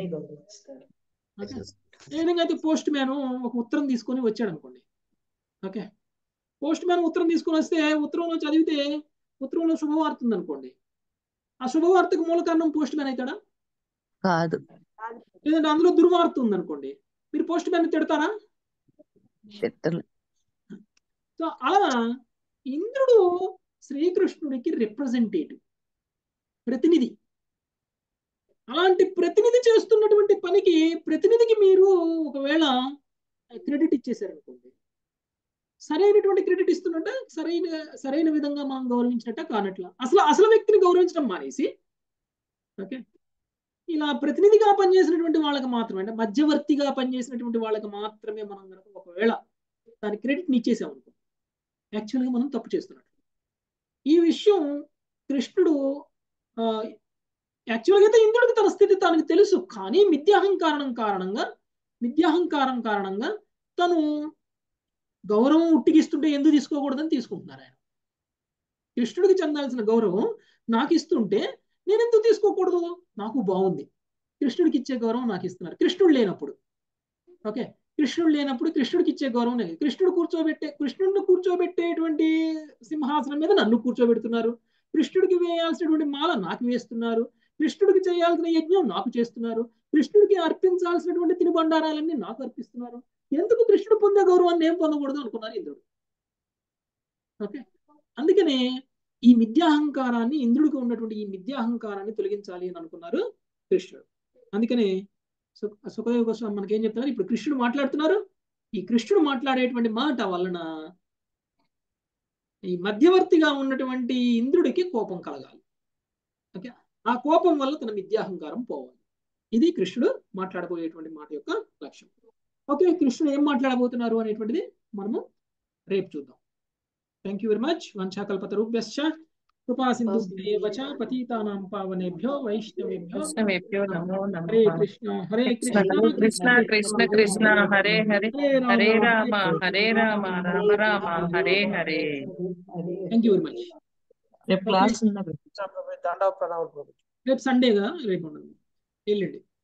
ఏ విధంగా అయితే పోస్ట్ మ్యాన్ ఒక ఉత్తరం తీసుకొని వచ్చాడు అనుకోండి. ఓకే, పోస్ట్ మ్యాన్ ఉత్తరం తీసుకొని వస్తే ఉత్తరంలో చదివితే ఉత్తరంలో శుభవార్త ఉంది అనుకోండి. ఆ శుభవార్తకు మూల కారణం పోస్ట్ మ్యాన్ అవుతాడా? కాదు. లేదంటే అందులో దుర్వార్త ఉంది అనుకోండి, మీరు పోస్ట్ మ్యాన్ తిడతారా? సో అలా ఇంద్రుడు శ్రీకృష్ణుడికి రిప్రజెంటేటివ్, ప్రతినిధి. అలాంటి ప్రతినిధి చేస్తున్నటువంటి పనికి ప్రతినిధికి మీరు ఒకవేళ క్రెడిట్ ఇచ్చేసారనుకోండి, సరైనటువంటి క్రెడిట్ ఇస్తున్నట్ట, సరైన సరైన విధంగా మనం గౌరవించినట్ట కానట్ల. అసలు అసలు వ్యక్తిని గౌరవించడం మానేసి, ఓకే ఇలా ప్రతినిధిగా పనిచేసినటువంటి వాళ్ళకి మాత్రమే, అంటే మధ్యవర్తిగా పనిచేసినటువంటి వాళ్ళకి మాత్రమే మనం కనుక ఒకవేళ దాని క్రెడిట్ని ఇచ్చేసామనుకో, యాక్చువల్గా మనం తప్పు చేస్తున్నట్టు. ఈ విషయం కృష్ణుడు యాక్చువల్గా అయితే ఇంద్రుడికి తన స్థితి తనకు తెలుసు, కానీ మిథ్యాహంకారం కారణంగా మిథ్యాహంకారం కారణంగా తను గౌరవం ఉట్టిగిస్తుంటే ఎందుకు తీసుకోకూడదని తీసుకుంటున్నారు. ఆయన కృష్ణుడికి చెందాల్సిన గౌరవం నాకు ఇస్తుంటే నేను ఎందుకు తీసుకోకూడదు, నాకు బాగుంది, కృష్ణుడికి ఇచ్చే గౌరవం నాకు ఇస్తున్నారు. కృష్ణుడు లేనప్పుడు ఓకే, కృష్ణుడు లేనప్పుడు కృష్ణుడికి ఇచ్చే గౌరవం లేదు. కృష్ణుడు కూర్చోబెట్టే కృష్ణుడిని కూర్చోబెట్టేటువంటి సింహాసనం మీద నన్ను కూర్చోబెడుతున్నారు. కృష్ణుడికి వేయాల్సినటువంటి మాల నాకు వేస్తున్నారు. కృష్ణుడికి చేయాల్సిన యజ్ఞం నాకు చేస్తున్నారు. కృష్ణుడికి అర్పించాల్సినటువంటి తినుబండారాలన్నీ నాకు అర్పిస్తున్నారు. ఎందుకు కృష్ణుడు పొందే గౌరవాన్ని ఏం పొందకూడదు అనుకున్నారు ఇంద్రుడు. ఓకే, అందుకనే ఈ మిథ్యాహంకారాన్ని, ఇంద్రుడికి ఉన్నటువంటి ఈ మిథ్యాహంకారాన్ని తొలగించాలి అని అనుకున్నారు కృష్ణుడు. అందుకనే సుఖదేవ గోస్వామి మనకేం చెప్తున్నారు, ఇప్పుడు కృష్ణుడు మాట్లాడుతున్నారు. ఈ కృష్ణుడు మాట్లాడేటువంటి మాట వలన ఈ మధ్యవర్తిగా ఉన్నటువంటి ఇంద్రుడికి కోపం కలగాలి. ఓకే, ఆ కోపం వల్ల తన మిథ్యాహంకారం పోవాలి. ఇది కృష్ణుడు మాట్లాడబోయేటువంటి మాట యొక్క లక్ష్యం. ఓకే, కృష్ణుడు ఏం మాట్లాడబోతున్నారు అనేటువంటిది మనము రేపు చూద్దాం. Thank you very much. వంచాకల్పతరుభ్యశ్చ కృపా సింధుభ్యేవ చ పతితానాం పావనేభ్యో వైష్ణవేభ్యో వైష్ణవేభ్యో నమో నమః. Hare Krishna Hare Krishna Krishna Krishna Krishna Hare Hare Hare Rama Hare Rama Rama Rama Hare Hare. Thank you very much. రేపు క్లాస్ ఉందా? దండవ ప్రణామాలు ప్రభుజీ. రేపు సండేగా, రేపు ఉండదు, ఎల్లుండి.